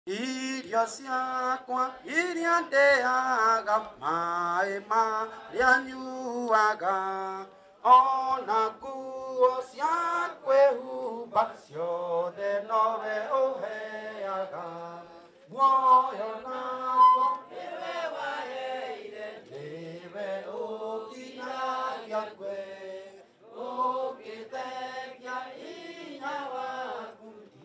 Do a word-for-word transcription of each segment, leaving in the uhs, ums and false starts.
Iria ciakwa iria ndeaga maĩ marĩa nyuaga, ona nguo cia kwĩhumba ciothe nowe ũheaga. Muoyo naguo nĩwe waheire, nĩwe ũnginyagia kwe, ũngĩtheria hinya waku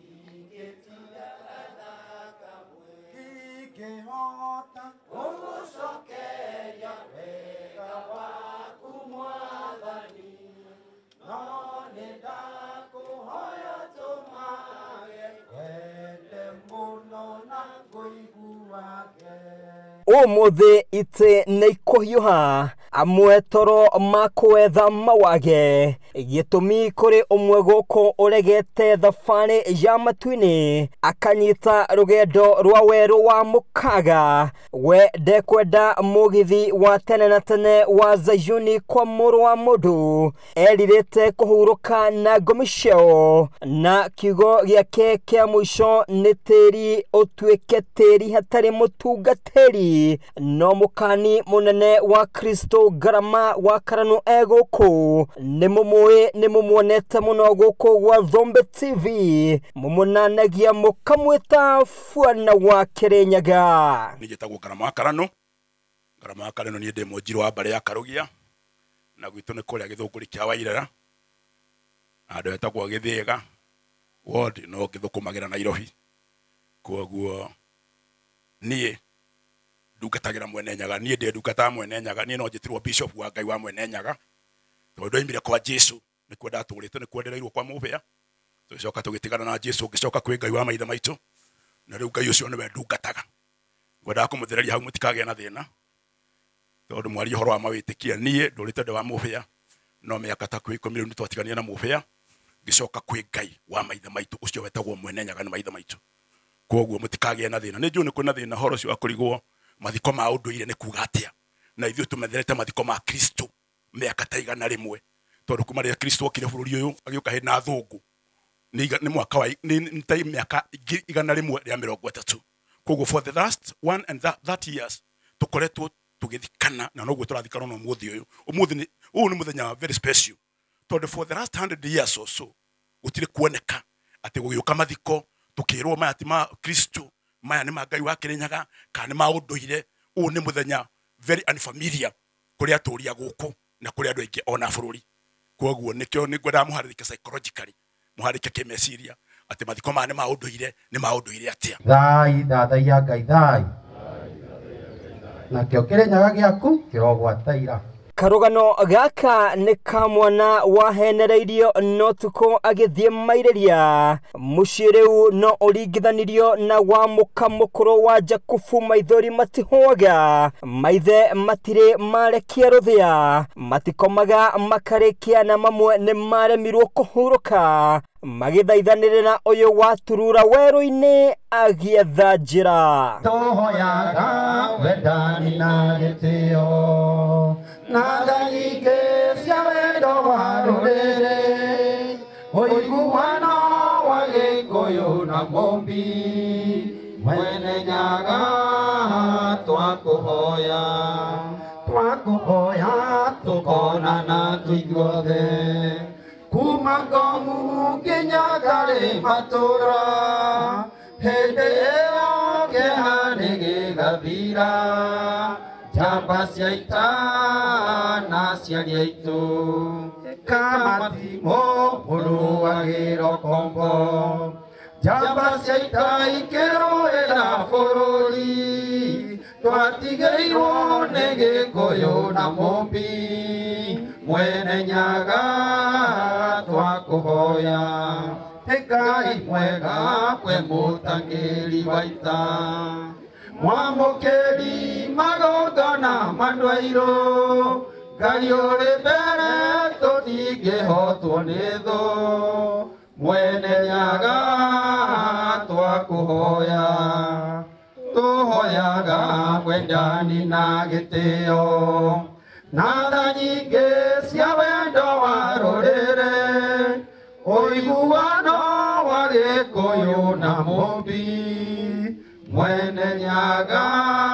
ingĩtigana kamwe. Ingĩhota gũgũcokeria wega waku Mwathani, no nĩndakũhoya tũmage wende mũno na ngũiguage. Ũmũthĩ itĩ nĩ ikũhiũha amwe toro makwetha mawage, gĩtũmi kũrĩ ũmwe gũkũ ũregete thabarĩ ya matu-inĩ akanyita rũgendo rwa werũ wa mũkaga, we ndekwenda mũgithi wa tene na tene wa Zayuni kwa mũrũ wa mũndũ, erirĩte kũhurũka na ngomĩ ciao, na kiugo gĩake kĩa mũico nĩ tĩri ũtuĩke tĩri hatarĩ mũtungatĩri. No mũkani mũnene wa Kristo Ngarama wa Karanu egũkũ, nĩ mũmũĩ nĩ mũmuonete mũno gũkũ gwa Thombe T V, mũmũnanagia mũkamwĩta Bwana wa Kĩrĩnyaga. Niĩ njĩtagwo Ngarama wa Karanu. Ngarama wa Karanu niĩ ndĩ mũnjirũ wa mbarĩ ya Karũgia, na gwitũ nĩ kũrĩa gĩthũngũri kĩa Wairera, na andũ etagwo Gĩthĩga ward no gĩthũkũmagĩra Nairobi. Koguo niĩ ndungatagĩra Mwene Nyaga, niĩ ndĩ ndungata Mwene Nyaga, niĩ no njĩtirwo bishop wa Ngai wa Mwene Nyaga, tondũ oimire kwa Jesu nĩkuo ndatũrĩte, nĩkuo ndereirwo kwa mũbĩa, tũgĩcoka tũgĩtigana na Jesu, ngĩcoka kwĩ Ngai wa maithe maitũ, na rĩu Ngai ũcio nĩwe ndungataga. Ngwendaga kũmũthereria hau mũtikagĩe na thĩna, tondũ mwaria ũhoro wa mawĩtĩkia, niĩ ndũrĩte ndĩ wa mũbĩa, no mĩaka ta kwĩ ikũmi rĩu nĩtwatiganire na mũbĩa, ngĩcoka kwĩ Ngai wa maithe maitũ, ũcio wetagwo Mwene Nyaga nĩ maithe maitũ. Koguo mũtikagĩe na thĩna. Nĩ njũĩ nĩ kwĩna thĩna horo ũcio wa kũrigwo mathiko ma ũndũire nĩ kuga atĩa, na ithuĩ tũmetherete mathiko ma Kristo mĩaka ta igana rĩmwe, tondũ kuma rĩrĩa Kristo okire bũrũri ũyũ agĩũka hĩndĩ na thũngũ nĩ mwaka wa nĩ ta mĩaka igana rĩmwe rĩa mĩrongo ĩtatũ. Koguo for the last one and that, that years tũkoretwo tũgĩthikana, na noguo tũrathikana na ũmũthĩ ũyũ. Ũmũthĩ ũyũ nĩ mũthenya very special, tondũ for the last hundred years or so gũtirĩ kuoneka atĩ gũgĩũka mathiko tũkĩrwo maya ti ma Kristo, maya nĩ ma Ngai wa Kĩrĩnyaga, kana nĩ ma ũndũire. Ũyũ nĩ mũthenya very unfamiliar kũrĩ atũũri a gũkũ na kũrĩ andũ aingĩ ona bũrũri. Koguo nĩkĩo nĩngwendaga mũharĩrĩke psychologically, mũharĩrĩke kĩmeciria atĩ mathiko maya nĩ ma ũndũire, nĩ ma ũndũire atĩa. Thai thathaia Ngai thai, nakĩo Kĩrĩnyaga gĩaku kĩrogwataira. Karũgano gaka nĩ ka mwana wahenereirio no tuko agĩthiĩ mairĩria, mũciĩ rĩu no ũringithanirio na wa mũka mũkũrũ wa Jakubu maithori matihũaga, maithe matirĩ marekia rũthĩa, matikomaga makarĩkia, na mamwe nĩ maremirwo kũhurũka magĩthaithanĩrĩra ũyũ waturura werũ-inĩ agĩetha njĩra. Tũhoyaga wendani na gĩtĩo, na tha nyingĩ cia wendo wa rũrĩrĩ, ũiguano wa Gĩkũyũ na Mũmbi. Mwene Nyaga twakũhoya, twakũhoya tũkonana tũithuothe, kuma Ngong'u nginya Karĩ Matũra, hĩndĩ ĩyo kĩeha nĩgĩgathira, njamba cia ita na aciari aitũ, Kamatimũ mũrũagĩra kombo, njamba cia ita ikĩrũĩra bũrũri, twatigĩirwo nĩ Gĩkũyũ na Mũmbi. Mwene Nyaga twakũhoya, Ngai mwega we mũtangĩri wa ita, mwamũkĩri magongona mandwairũ, Ngai ũrĩ mbere tũtingĩhotwo nĩ thũ. Mwene Nyaga twakũhoya, tũhoyaga wendani na gĩtĩo, na tha nyingĩ cia wendo wa rũrĩrĩ, ũiguano wa Gĩkũyũ na Mũmbi. mwene nyaga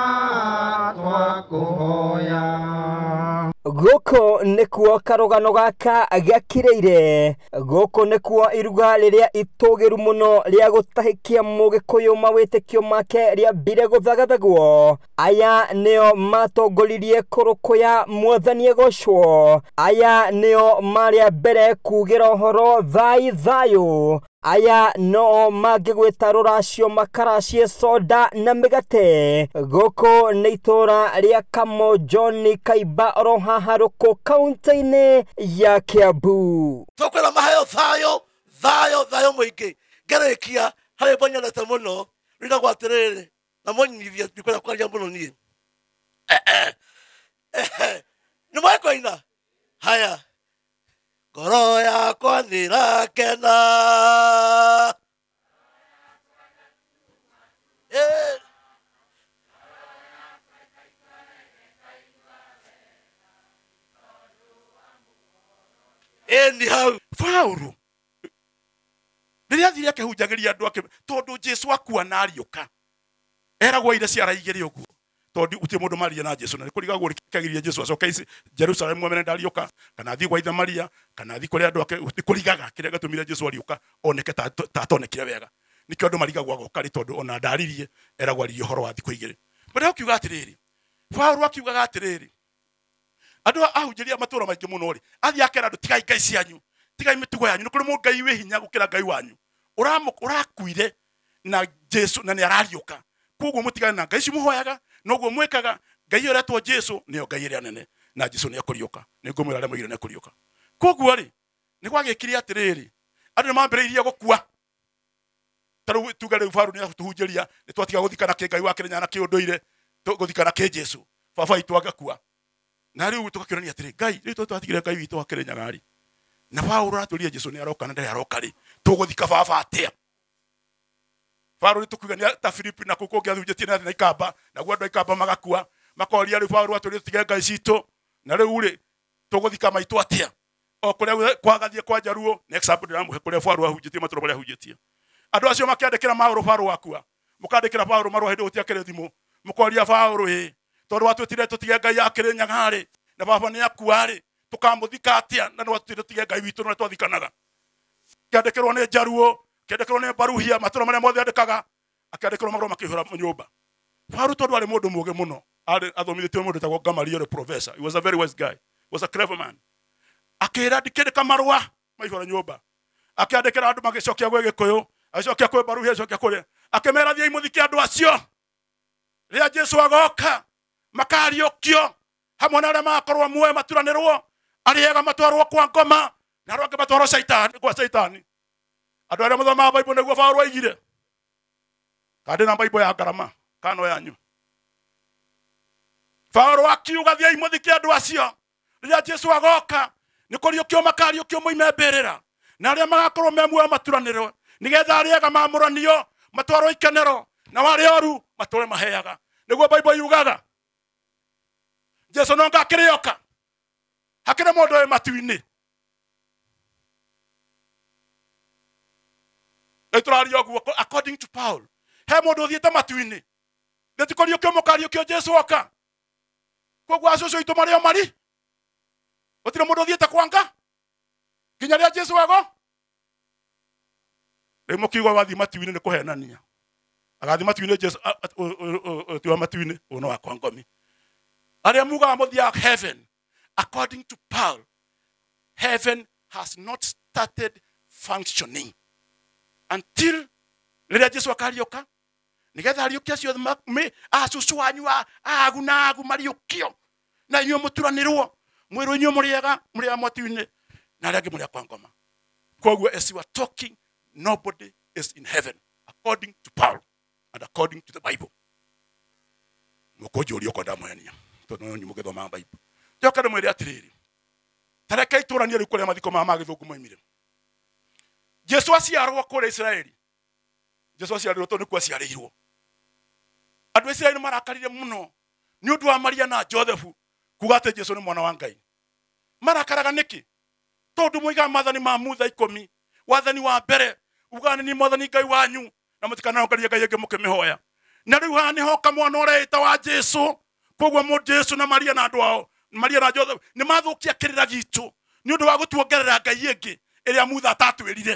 twakuhoya. Goko nikuo karugano gaka gakireire. Goko nikuo iruga riria itogeru muno ria gutahikia mugikuyu mawitikio make ria bire guthagathagwo. Aya neo matongoririe kurukuya mwathani egocwo. Aya neo maria mbere kugira horo thai thayo. Aya no magigwita ruracio makaracie soda na migate. Goko nĩ itora ria Kamo John Kaiba oroha haruko kaunti-ini ya Kiambu. Tokwera mahayo thayo thayo thayo muingi ngerekia hari banyonete muno rina gwatiriri na monyithia ndikwenda kwaria muno nie eh eh ni mwakoina haya ngoro yakwa nirakena eh anyhow Paulo riria thire akihunjagiria andu ake tondu Jesu akua na ariuka eragwo ire ciaraigire uguo tondu uti mundu maria na Jesu na kurigagwo rikagiria Jesu acoka ici Jerusalem mwene ndariuka kana thi gwaitha Maria kana thi kuri andu ake kurigaga kiria gatumire Jesu ariuka oneke ta tatonekire wega nikio andu marigagwo agoka ri tondu ona ndaririe eragwo ari horo wa thiku igire but akiuga atiriri Paulo akiuga atiriri andu ahunjiria matura maingi muno ri athi akera andu tigai ngai cianyu tigai mitugo yanyu kuri mu ngai wi hinya gukira ngai wanyu uramu urakuire na Jesu na ni arariuka koguo mutigane na ngai cimuhoyaga noguo mwekaga ngai uretwo Jesu ni ngai ria nene na Jesu ni akuriuka ni ngumwira ria mwire ni akuriuka koguo ri ni gwagikiri atiriri andu ni mambireirie gukua taru tugare Paulo ni atuhunjiria ni twatiga guthikana ke ngai wa Kenya na kiunduire guthikana ke Jesu baba itu agakua na riu tukakirania atiri ngai riu twatigire ngai witu wa Kenya ngari na Paulo aturia Jesu ni aroka na ndari aroka ri tuguthika baba atia Paulo tukugania ta Filipi na kuko giathunjetie na ikamba na gwa ndo ikamba magakua makoria riu Paulo aturia tige ngai cito na riu ri tuguthika maitu atia o kuria kwagathie kwa Jaruo next up ndiramuhe kuria Paulo ahunjetie matoro baria ahunjetie andu acio makiandikira Paulo Paulo wakua mukandikira Paulo marwa hindi utiakire thimu mukoria Paulo hi tondu watwetire tutige ngai akire nyangari na baba ni akuari tukamuthika atia na watwetire tutige ngai witu na twathikanaga kiandikirwo ni Jaruo kiandikirwo ni Baruhia matoro maria mothe andikaga akiandikirwo marwa makihura nyumba Paulo tondu ari mundu muge muno ari athomithitio mundu tagwo Gamaliel professor. He was a very wise guy, was a clever man. Akira dikirika marwa maihura nyumba akiandikira andu magicokia gwe Gikuyu acokia kwe Baruhia acokia kure akimera thia imuthike andu acio ria Jesu agoka makariokio hamwe na aria makorwo muoyo maturanirwo ariega matwarwo kwa ngoma na aronge matwarwo shaitani kwa shaitani andu aria muthoma Bible niguo Paulo aigire kandi na Bible ya ngarama kano yanyu Paulo akiuga thia imuthike andu acio ria Jesu agoka ni kuriokio makariokio moime mbirira na aria magakorwo me muoyo maturanirwo nigetha ariega mamuranio matwarwo ikenero na wari oru matore maheaga niguo Bible yugaga Jesu no ngakirioka hakire mundu we matu-ini eturari oguo according to Paul he mundu thiete matu-ini ndetikorio kio mukario kio Jesu oka koguo acucu itu mario mari otire mundu thiete kwanga kinya ria Jesu ago rimo kigo wathi matu-ini ni kuhenania agathi matu-ini Jesu tiwa matu-ini uno wa kwangomi aria muga muthia heaven. According to Paul, heaven has not started functioning until rĩrĩa Jesu akarioka nigetha ariokia cio me acucu wanyu agu na agu mariokio na inyuĩ mũturanĩrwo mwĩrũ inyuĩ mũrĩega mũrĩa mwatu-inĩ na arĩa angĩ mũrĩa kwa ngoma. Koguo as you are talking, nobody is in heaven according to Paul and according to the Bible. Mũkũnjũria ũko ndamwenia tondu nĩ mũgĩthoma Bible. Njoka ndĩmwĩre atĩrĩrĩ, tareka itũrania rĩu kũrĩa mathiko ma magĩthũngũ moimire. Jesu aciarwo kũrĩa Israeli. Jesu aciarwo tondu nĩkuo aciarĩirwo. Andũ a Israeli marakarire mũno nĩ ũndũ wa Maria na Joseph kuga atĩ Jesu nĩ mwana wa Ngai. Marakaraga nĩkĩ? Tondu moiga mathani ma Mutha ikũmi, wathani wa mbere uga nĩ mwathani Ngai wanyu na mũtikanangarie Ngai ĩngĩ mũkĩmĩhoya. na riu ha niho kamwana ureita wa Jesu. Koguo mu Jesu na Maria na andu ao, Maria na Joseph ni mathukia kirira gitu ni undu wa gutuongerera ngai ingi iria mutha atatwirire.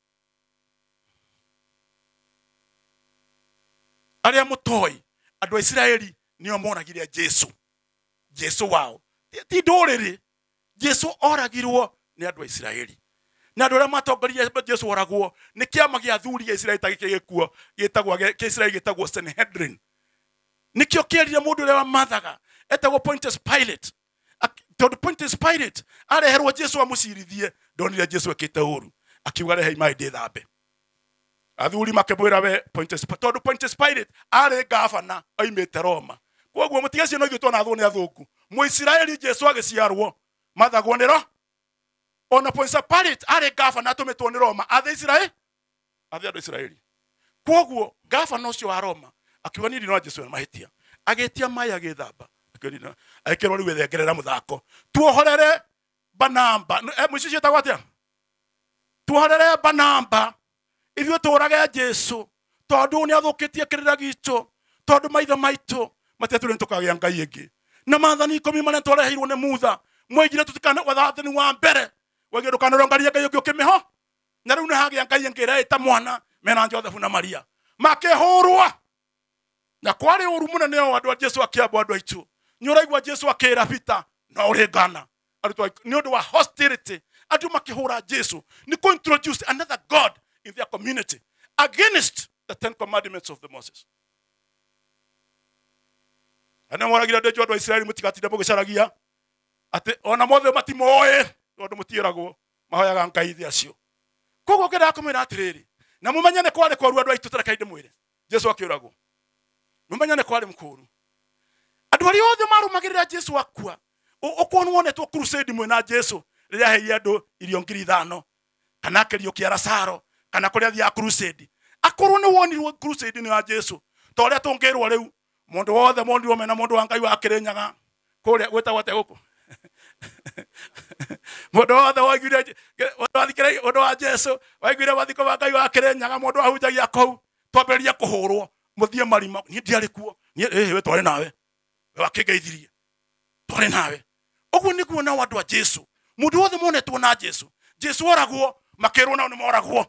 Aria mutoi andu a Israeli nio moragire Jesu. Jesu wao ti nduriri. Jesu oragirwo ni andu a Israeli. Na andu aria matongoria Jesu oragwo ni kiama gia athuri ya Israeli tagikikuo gitagwo kia Israeli gitagwo Sanhedrin. Nikio kierire mundu uria wamathaga etagwo Pontius Pilate. Tondu Pontius Pilate areherwo Jesu amucirithie, ndonire Jesu ekite uru akiuga rehe mai ndi thambe. Athuri makibwira we Pontius tondu Pontius Pilate ari gavana oimite Roma. Koguo mutigacio no ithu twana thone athuku mu Israeli Jesu agiciarwo mathagwo ni ro. Ona Pontius Pilate ari gavana atumitwo ni Roma athe Israeli athe andu Israeli. Koguo gavana ucio wa Roma akiuga ni ndino Jesu mahitia agetia mai agithamba akirina aikirwo riu ethengerera muthako tuohorere Banamba mucicio tagwo atia tuohorere Banamba ithuĩ tũrage Jesu tondu ni athukitie kirira gitu tondu maitho maitu matetu tukagĩa ngai ingi na maathani ikũmi maria twareheirwo ni mutha mwaigire tutikana wathathani wa mbere wagire ndukanorongaria ngai ingi ukimiho na riu ni hagĩa ngai ingi ĩreta mwana mena Joseph na Maria makihurwa na kwari uru munene wa andu a Jesu akiambo andu aitu ni uraigwa Jesu akira Peter na uringana arutwa ni undu wa hostility andu makihura Jesu ni ko introduce another god in their community against the Ten Commandments of the Moses. Ana moragira ndejo andu a Israeli mutigatinde mugicaragia ati ona mothe matimoe tondu mutiragwo mahoyaga ngai ithi acio. Koguo ngenda kumira atiriri na mumenyane kwari kwaru andu aitu tarakainde mwire Jesu akiuragwo. Mumenyane kwari mukuru. Andu ari othe marumagirira Jesu akua. Ukono wonetwo crusade mwe na Jesu riria hei andu irio ngiri ithano kana kerio kia Lazaro kana kuria thia crusade. Akorwo ni wonirwo crusade ni wa Jesu. To ria tungirwo riu mundu wothe mondirwo mena mundu wa ngai wa kirenyaga kuria gweta wate guku. Mundu wothe waigire wathikire undu wa Jesu waigire wathiko wa ngai wa kirenyaga mundu ahunjagia kou twamberia kuhurwo muthie marima ni ndiari kuo ni eh we twari nawe we wakigeithirie twari nawe oguo niguo na wandu wa Jesu mundu wothe monetwo na Jesu Jesu oragwo makirwo na ni moragwo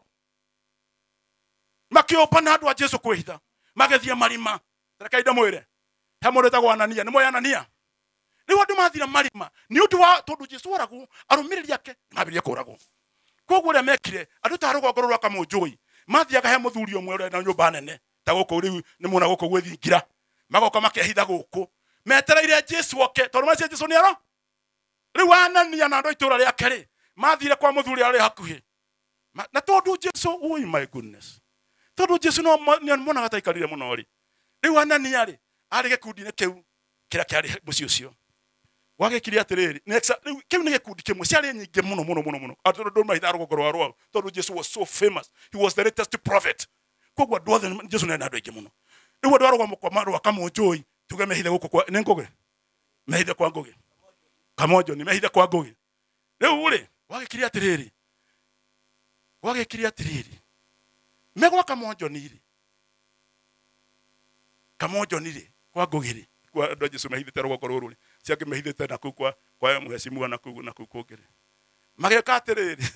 makiopa na andu a Jesu kwihitha magethie marima tarakaida mwire he mundu tagwo Anania ni moya Anania ni wandu mathira marima ni undu wa tondu Jesu oragwo arumiriri yake mabirie kuragwo koguo ria mekire andu ta rugongoro rwa kamunjui mathiaga he muthuri omwe uri na nyumba nene ta guku riu ni muna guku gwithingira magoka makehitha guku metereire Jesu oke tondu macio Jesu ni aro riu Anania na andu itura ria keri mathire kwa muthuri ari hakuhi na tondu Jesu oh my goodness tondu Jesu no mona gataikarire muno ri riu Anania ri ari gikundi-ini kiu kira kiari mucio ucio wagekiri atiriri nexa riu kiu ni gikundi kimwe ciari nyingi muno muno muno muno tondu maitha rugongoro rwao tondu Jesu was so famous, he was the greatest prophet. Koguo andu othe Jesu nena andu aingi muno riu andu arugwa mukwa rwa kamunjui tuge mehithe guku kwa ni ngugi mehithe kwa ngugi kamonjo ni mehithe kwa ngugi riu ri wagekiri atiriri wagekiri atiriri megwa kamonjo ni ri kamonjo ni ri kwa ngugi ri kwa andu Jesu mehithe rugongoro ruri ciake mehithite na kwa kwa mheshimiwa na kugu na kukugire mageka atiriri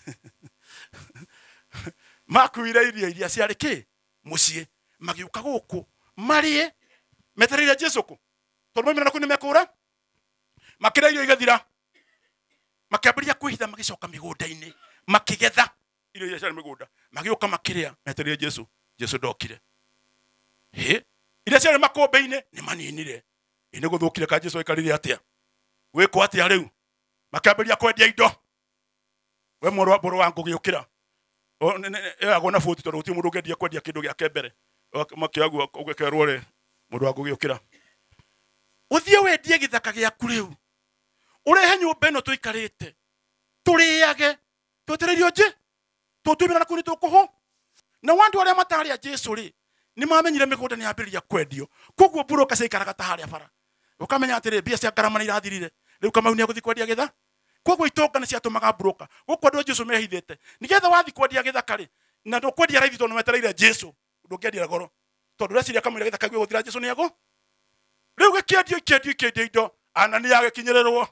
makuire iria iria ciari ki mucie magiuka guku marie metereire Jesu ku tondu mimi na ku ni mekura makira irio igathira makiambiria kwihitha magicoka migunda-ini makigetha irio iria ciari migunda magiuka makiria metereire Jesu Jesu ndokire he iria ciari makombe-ini ni maninire ine guthukire ka Jesu ikarire atia wiko atia riu makiambiria kwendia indo we moro wa boro wangu giukira o ego na futi tondu ti mundu ngendia kwendia kindu giake mbere makiagua ugekerwo ri mundu wangu giukira uthie wendie githaka giaku riu urehe nyumba ino tuikarite turiage twetererio je tutumira na kuni tukuho na wandu aria matari a Jesu ri ni mamenyire migunda ni ambiriria kwendio koguo buro kacaikaraga ta haria bara ukamenya atiri bia cia garama ni irathirire riu kama unia guthi kwendia githa koguo itonga ni ciatumaga broka guko andu Jesu mehithite nigetha wathi kwendia githaka ri na ndukwendia raithi tondu metereire Jesu ndungendia goro tondu reciria kamwira githaka gwe guthira Jesu niago riu gikendio ikendio ikendio indo Anania agikinyirerwo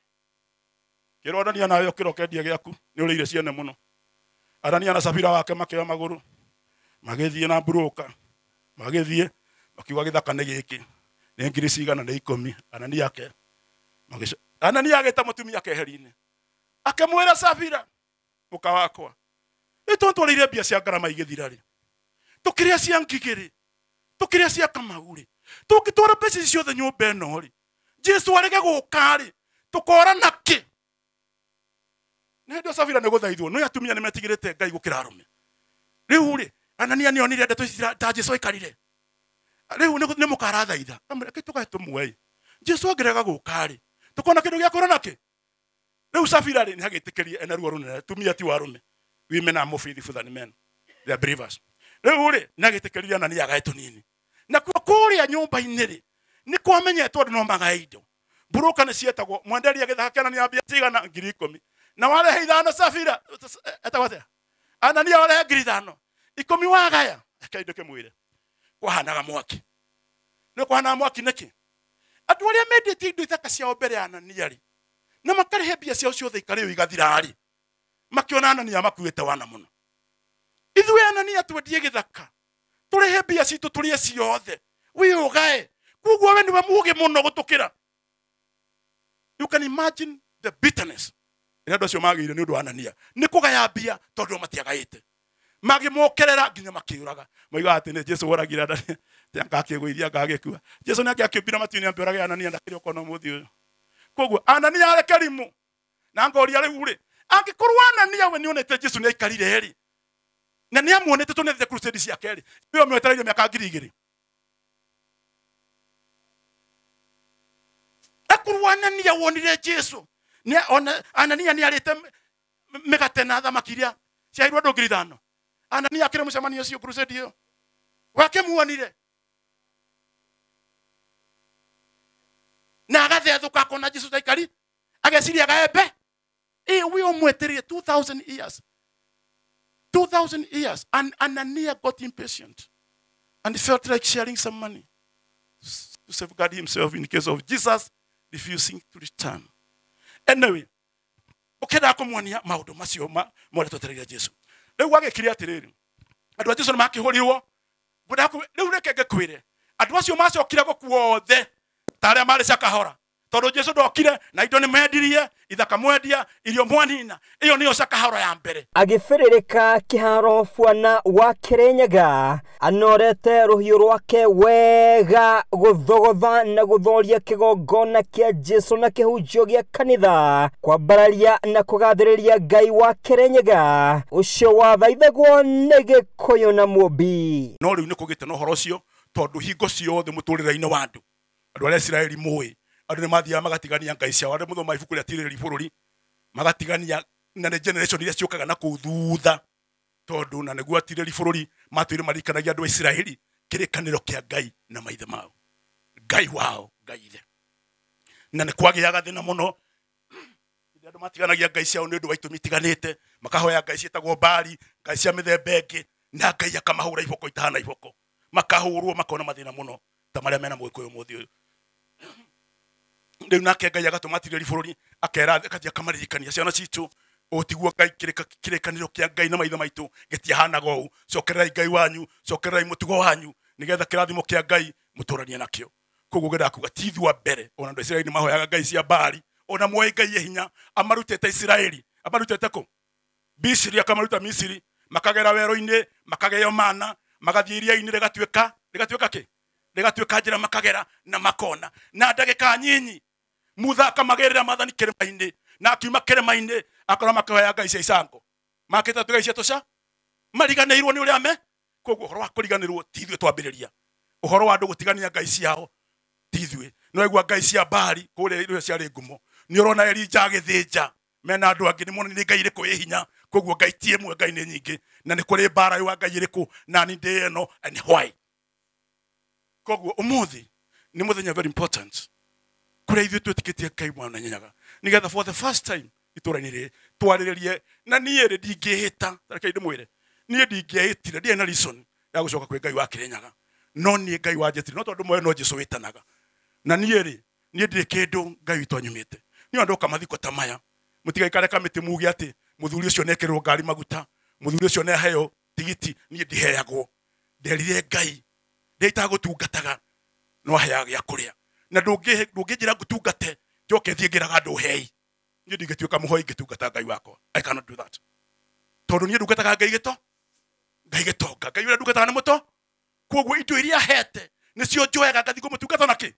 kiro Anania nayo kiro kendia giaku ni urire ciene muno Anania na Safira wake makioya maguru magithie na broka magithie makiuga githaka ni giki ni ngiri cigana ni ikumi Anania ake magisha Anania ageta mutumia keherine akemwira Safira muka wakwa itontwarire bia cia ngarama igithira ri tukiria cia ngigiri tukiria cia kamauri tukitwara pesa ciothe nyumba eno ri Jesu arege guka ri tukora naki ne ndo Safira ne guthaithwo no atumia ne metigirite Ngai gukira arume riu ri Anania ni onire ndeto cia ta Jesu ikarire riu ne mukara thaitha amre kituka tumwe Jesu agerega guka ri tukona kindu gya kora naki riu Safira ri ni hagitikirie ena ruo runene tumia ti warume women are more faithful than men they are believers riu ri nagitikirie Anania agaetu nini na kwa kuria nyumba iniri ni kwamenyetwo no magaido buruka ne cietagwo mwenderi agithaka Anania bia cigana ngiri ikumi na wale heithano Safira etawate Anania wale ngiri ithano ikumi wagaya akaindo kemwire kwahanaga mwaki no kwahana mwaki niki andu aria mendete indo ithaka cia mbere Anania ri na makarihe bia cia ciothe ikariyo igathirari makiona Anania makuite wana muno ithuĩ Anania twendie githaka turihe bia citu turie ciothe wi ugae kugwa we niwe muge muno gutukira you can imagine the bitterness ina ndo cio magire ni undu Anania ni kugaya bia tondu matiagaite magimokerera nginya makiuraga moiga ati ni Jesu woragira ndani tianga kiguithia ngagikua Jesu nake akibira matini amberage Anania ndakiri ukono muthi uyu kugwa Anania ale karimu na ngori ale ure angikorwo Anania we ni onete Jesu ni aikarire ri na ni amuonete tunethe crusade cia keri bio mwetereire miaka ngiri igiri akurwo Anania wonire Jesu ni ona Anania ni arite megate na thamakiria cia irwa ndungiri thano Anania akire mucemanio cio crusade iyo wake muonire na agathethuka kona Jesu daikari ageciria gaembe eh we omweterie two thousand years two thousand years and Anania got impatient and felt like sharing some money to safeguard himself in case of Jesus refusing to return. Anyway, ukenda kumwania maundu macio ma mwale totereria Jesu. Riu agikiri atiriri. Andu a Jesu ni makihuriwo. Buda ku riu reke gekwire. Andu acio macokire gukuothe. Tare mari sakahora. Tondu Jesu ndokire na indo ni mendirie ithaka mwendia irio mwanina iyo niyo sakahora ya mbere agifiririka kiharo fwana wa Kirinyaga anorete ruhiu rwake wega guthogotha na guthoria kigongona kia Jesu na kihunjio gia kanitha kwambararia na kugathiriria Ngai wa Kirinyaga ucio wathaithagwo ni Gikuyu na Mumbi no riu ni kugite no horo ucio tondu hingo ciothe muturire-ini wa andu andu aria Israeli mui andu ni mathia magatigania Ngai ciao andu muthoma ibuku ria tiriri bururi magatigania na ne generation iria ciukaga na kuthutha tondu na neguo tiriri bururi matwire marikanagia andu a Israeli kirikaniro kia Ngai na maithe mao Ngai wao Ngai ithe na ne kwagiaga thina muno andu matiganagia Ngai ciao ni undu wa itumi tiganite makahoya Ngai cietagwo Bali Ngai cia mithemba ingi na Ngai akamahura iboko itahana iboko makahurwo makona mathina muno ta maria mena Gikuyu muthi uyu ndio nake Ngai agatumatiriri bururi akera akathia kamaririkania ciana citu otigwo Ngai kirekaniro kia Ngai na maithe maitu getiahanaga uu cokererai Ngai wanyu cokererai mutugo wanyu nigetha kirathimo kia Ngai muturania nakio koguo genda kuga tithi wa mbere ona ndo Israeli mahoyaga Ngai cia Bali ona moe Ngai hinya amarutete Israeli amarutete ko Misiri akamaruta Misiri makagera wero-ini makageyo mana magathie iria-ini rigatweka rigatweka ki rigatweka njira makagera na makona na ndagika nyinyi mutha akamagerera mathani kirima-ini na akiuma kirima-ini akora makahoya Ngai cia icango makita tugai cia tuca mariganirwo ni uria me koguo horo wa kuriganirwo tithwe twambiriria uhoro wa andu gutigania Ngai ciao tithwe no igwa Ngai cia Bali kuria irio cia ngumo ni urona Elija agithinja mena andu angi ni moni ni Ngai iriku ihinya koguo Ngai tie mwe Ngai ni nyingi na ni kuri bara yo Ngai iriku na ni ndi eno and why koguo umuthi ni muthenya very important kuri ithu twetikitie Ngai mwana nyenyaga nigetha for the first time itura-ini ri twariririe na nie ri ndingihita tareke ndi mwire nie ndingihitire ndi na reason ya gucoka kwi Ngai wa Kirinyaga no nie Ngai wa jetri no tondu moyo no Jesu witanaga na nie ri nie ndire kindu Ngai witũ anyumite ni andu kamathiko tamaya mutigaikare kamiti mugi ati muthuri ucio nekerwo ngari maguta muthuri ucio ne heo tigiti nie ndiheagwo nderire Ngai ndeita gutungataga no heaga ya kuria na ndungi ndunginjira gutungate njoke thie ngiraga ndu hei nie ndingituika muhoi ngitungata Ngai wako. I cannot do that tondu nie ndungataga Ngai gito Ngai gitonga Ngai ura ndungataga na muto koguo indo iria hete nicio njoyaga ngathi kumutungata naki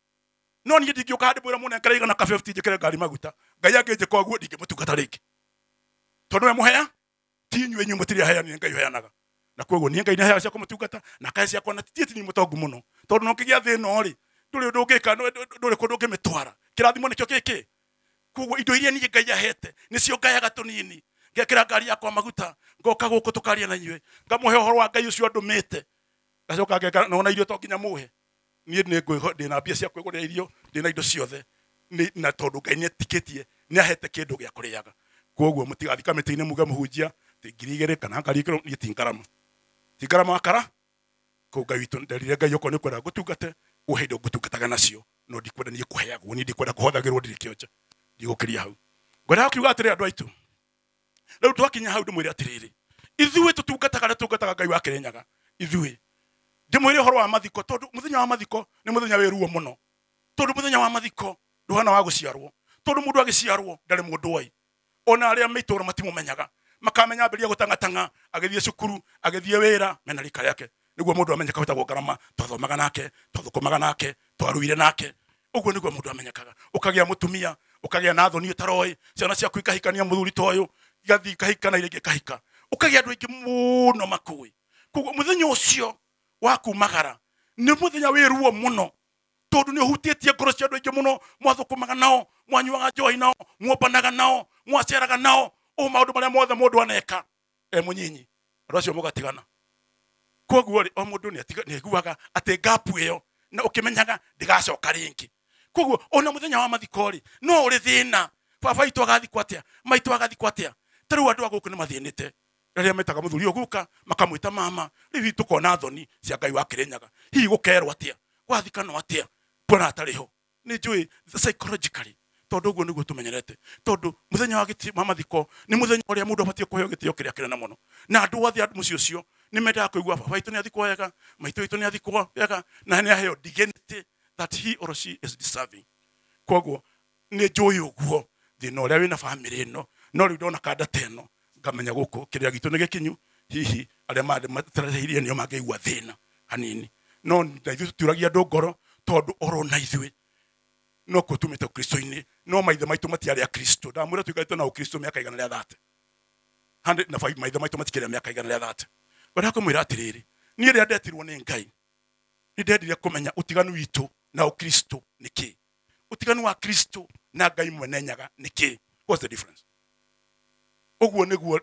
no nie ndingioka handi mwira mune ngaraiga na ka fifty njikire ngari maguta Ngai anginje koguo ndingimutungata ringi tondu we muhea tinyu enyu mutiria hea ni Ngai heanaga na koguo nie Ngai ni hea cia kumutungata na kai cia kona titi ni mutongu muno tondu no kigia thina ori nduri ndungika nduri kundu ngimitwara kirathimo nikio kiki koguo indo iria nie Ngai ahete nicio ngayaga tunini ngekira ngari yakwa maguta ngoka guku tukaria na inywe ngamuhe uhoro wa Ngai ucio andumite gacoka ngeka nona irio to nginya muhe nie ni ngwe ndina mbia cia kwigurira irio ndina indo ciothe ni na tondu Ngai ni tiketie ni ahete kindu gia kuriaga koguo mutigathi kamiti-ini muge muhunjia tingiri igere kana ngari ikiro ni tingarama tingarama akara ko Ngai witu ndarire Ngai yoko ni kwenda gutungate uhedo gutungataga nacio no ndikwenda ni kuheagwo ni ndikwenda kuhothagirwo ndiri kionja ndigukiria hau ngwenda kiuga atiri andu aitu riu twakinya hau ndimwire atiriri ithuĩ tutungataga na tungataga Ngai wa Kirinyaga ithuĩ ndimwire horo wa mathiko tondu muthenya wa mathiko ni muthenya wiruo muno tondu muthenya wa mathiko nduhana wa guciarwo tondu mundu agiciarwo ndari mundu oi ona aria mitoro matimumenyaga makamenya mberia gutangatanga agithie cukuru agithie wira mena rika yake niguo mundu amenyeka witagwo Ngarama twathomaga nake twathukumaga nake twaruire nake uguo niguo mundu amenyekaga ukagia mutumia ukagia na thoni utaroi ciana cia kuikahikania muthuri toyo igathi kahikana ile kahika ukagia andu aingi muno makui kuguo muthenya ucio wa kumagara ni muthenya wiruo muno tondu ni hutietie ngoro cia andu aingi muno mwathukumaga nao mwanyuaga njohi nao mwombanaga nao mwaceraga nao o maundu maria mothe mundu aneka e munyinyi andu acio mugatigana koguo ri o mundu ni aiguaga ati gapu iyo na ukimenyaga ndigacoka ringi koguo ona muthenya wa mathiko ri no uri thina baba itu agathikwo atia maitu agathikwo atia taru andu aguku ni mathiinite riria metaga muthuri oguka makamwita mama riu tukona thoni cia Ngai wa Kirinyaga hihi gukerwo atia gwathikano atia mbona atariho ni njui psychologically tondu uguo niguo tumenyerete tondu muthenya wa giti wa mathiko ni muthenya uria mundu abatie kuheo gitio kiria kinene muno na andu othe andu mucio cio ni mendaga kuigua baba itu ni athikwo wega maitu itu ni athikwo wega na ni aheo dignity that he or she is deserving koguo ni njui uguo thina uria wina family no no riu ndona kanda teno ngamenya guku kiria gitu ni gikinyu hihi aria mande matarahirie nio mangeigua thina hanini no ndaithu turagia andu ngoro tondu oro na ithui no kutumite Kristo-ini no maithe maitu matiari a Kristo ndamwira tuikarite na Kristo miaka igana ria thate one hundred five maithe maitu matikire miaka igana ria thate wenda kumwira atiriri ni ria ndetirwo ni Ngai ni ndendire kumenya utiganu witu na Kristo niki utiganu wa Kristo na Ngai mwenenyaga niki what's the difference oguo niguo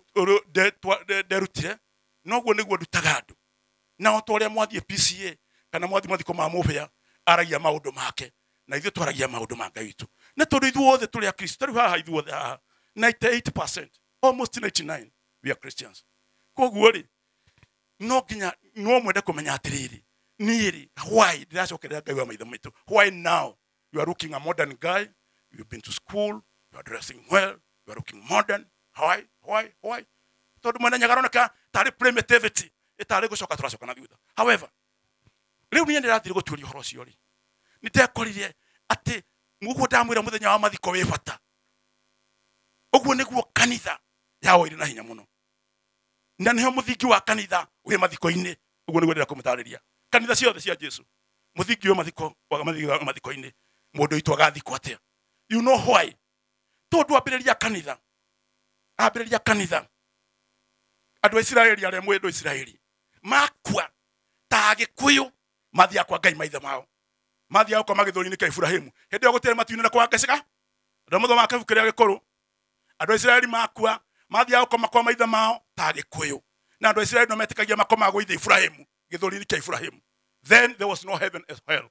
nderutire no oguo niguo ndutaga andu na otoria mwathie P C A kana mwathie mathiko ma mubea aragia maundu make na ithu twaragia maundu ma Ngai witu na tondu ithu othe tuli a Kristo tari haha ithu othe haha ninety-eight percent almost ninety-nine we are Christians koguo ri no ginya no mwende kumenya atiriri niiri why ndiracokerera Ngai wa maitho maitu why now you are looking a modern guy you've been to school you are dressing well you are looking modern why why why tondu mwene nyagaroneka tari primitivity itari gucoka turacoka na thutha however riu ni ndirathire guturia horo cio ri nitekorire ati muguo ndamwira muthenya wa mathiko wi bata uguo niguo kanitha yawo iri na hinya muno na niho muthingi wa kanitha wi mathiko-ini uguo niguo ndira kumutariria kanitha ciothe cia Jesu muthingi wa mathiko wa mathiko-ini mundu itu agathikwo atia you know why tondu ambiriria kanitha ambiriria kanitha andu a Israeli aria mwendu Israeli makua ta agikuyu mathia kwa Ngai maithe mao mathia kwa magithoni-ini ka Ibrahimu hindi ogutire matuine na kwa ngacika ndomotho makabukiria gikuru andu a Israeli makua mathia kwa makwa maithe mao ta agikuyu na andu a Israeli no metikagia makoma go ithe Ibrahimu githoni-ini ka Ibrahimu then there was no heaven as hell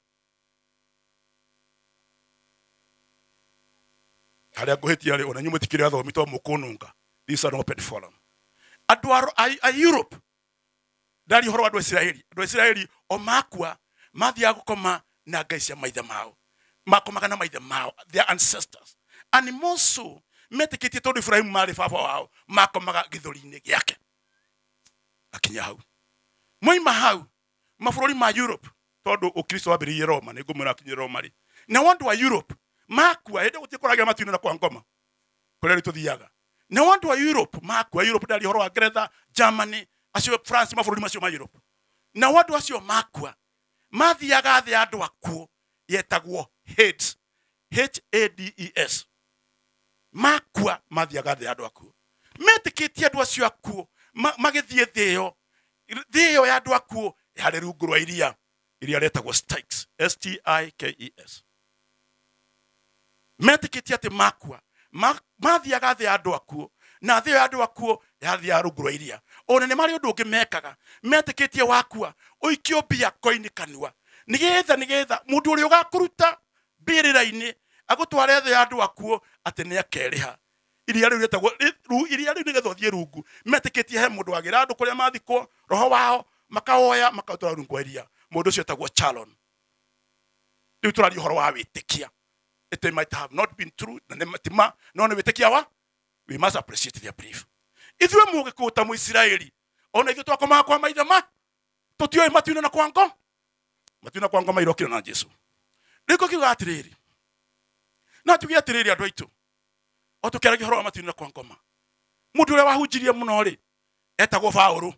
haria nguhitia ri ona nyumutikire athomi to mukununga these are open forum andu a Europe ndari horo andu Israeli andu Israeli o makua mathia gukoma na ngai cia maithe mao makomaga na maithe mao their ancestors and more so metikitie tondu Ibrahim mari baba wao makomaga githuri-ini giake akinya hau moima hau mabũrũri ma Europe tondu ukristo wambiririe Roma ni ngumura akinyira Roma ri na wandu wa Europe makua hende gutie kuragira matuina na kwa ngoma kuria rituthiaga na wandu wa Europe makua Europe ndari horo wa Ngeretha Germany acio France mabũrũri macio ma Europe na wandu acio makua mathiaga thĩ andu akuo yetagwo Hades H A D E S makua mathiaga thĩ andu akuo metikitie andu acio akuo magithie thĩ yo thĩ yo ya andu akuo yari rungu rwa iria iria retagwo Styx S T I K E S metikitie ati makua mathiaga thĩ andu akuo na thĩ yo ya andu akuo yathia rungu rwa iria ona nĩ mari undu ungi mekaga metikitie wakua uikio bia koini kanua nigetha nigetha mundu uri ugakuruta birira-ini agutware thĩ ya andu akuo ati ni akeriha iria riu retagwo iria riu nigetha uthie rungu metikitie he mundu agira andu kuria mathikwo roho wao makaoya makautura rungu iria mundu ucio etagwo Chalon riu turari horo wa witikia it might have not been true na nĩ matima no nĩ witikia wa we must appreciate their belief ithwe mugikuta mu Israeli ona ithu twakoma kwa maithe ma tutioe matuina na kwa ngo matuina kwa ngo mairokire na Jesu riko kiuga atiriri na tugi atiriri andu aitu o tukeragia horo wa matuina kwa ngoma mundu uria wahunjirie muno ri etagwo Paulo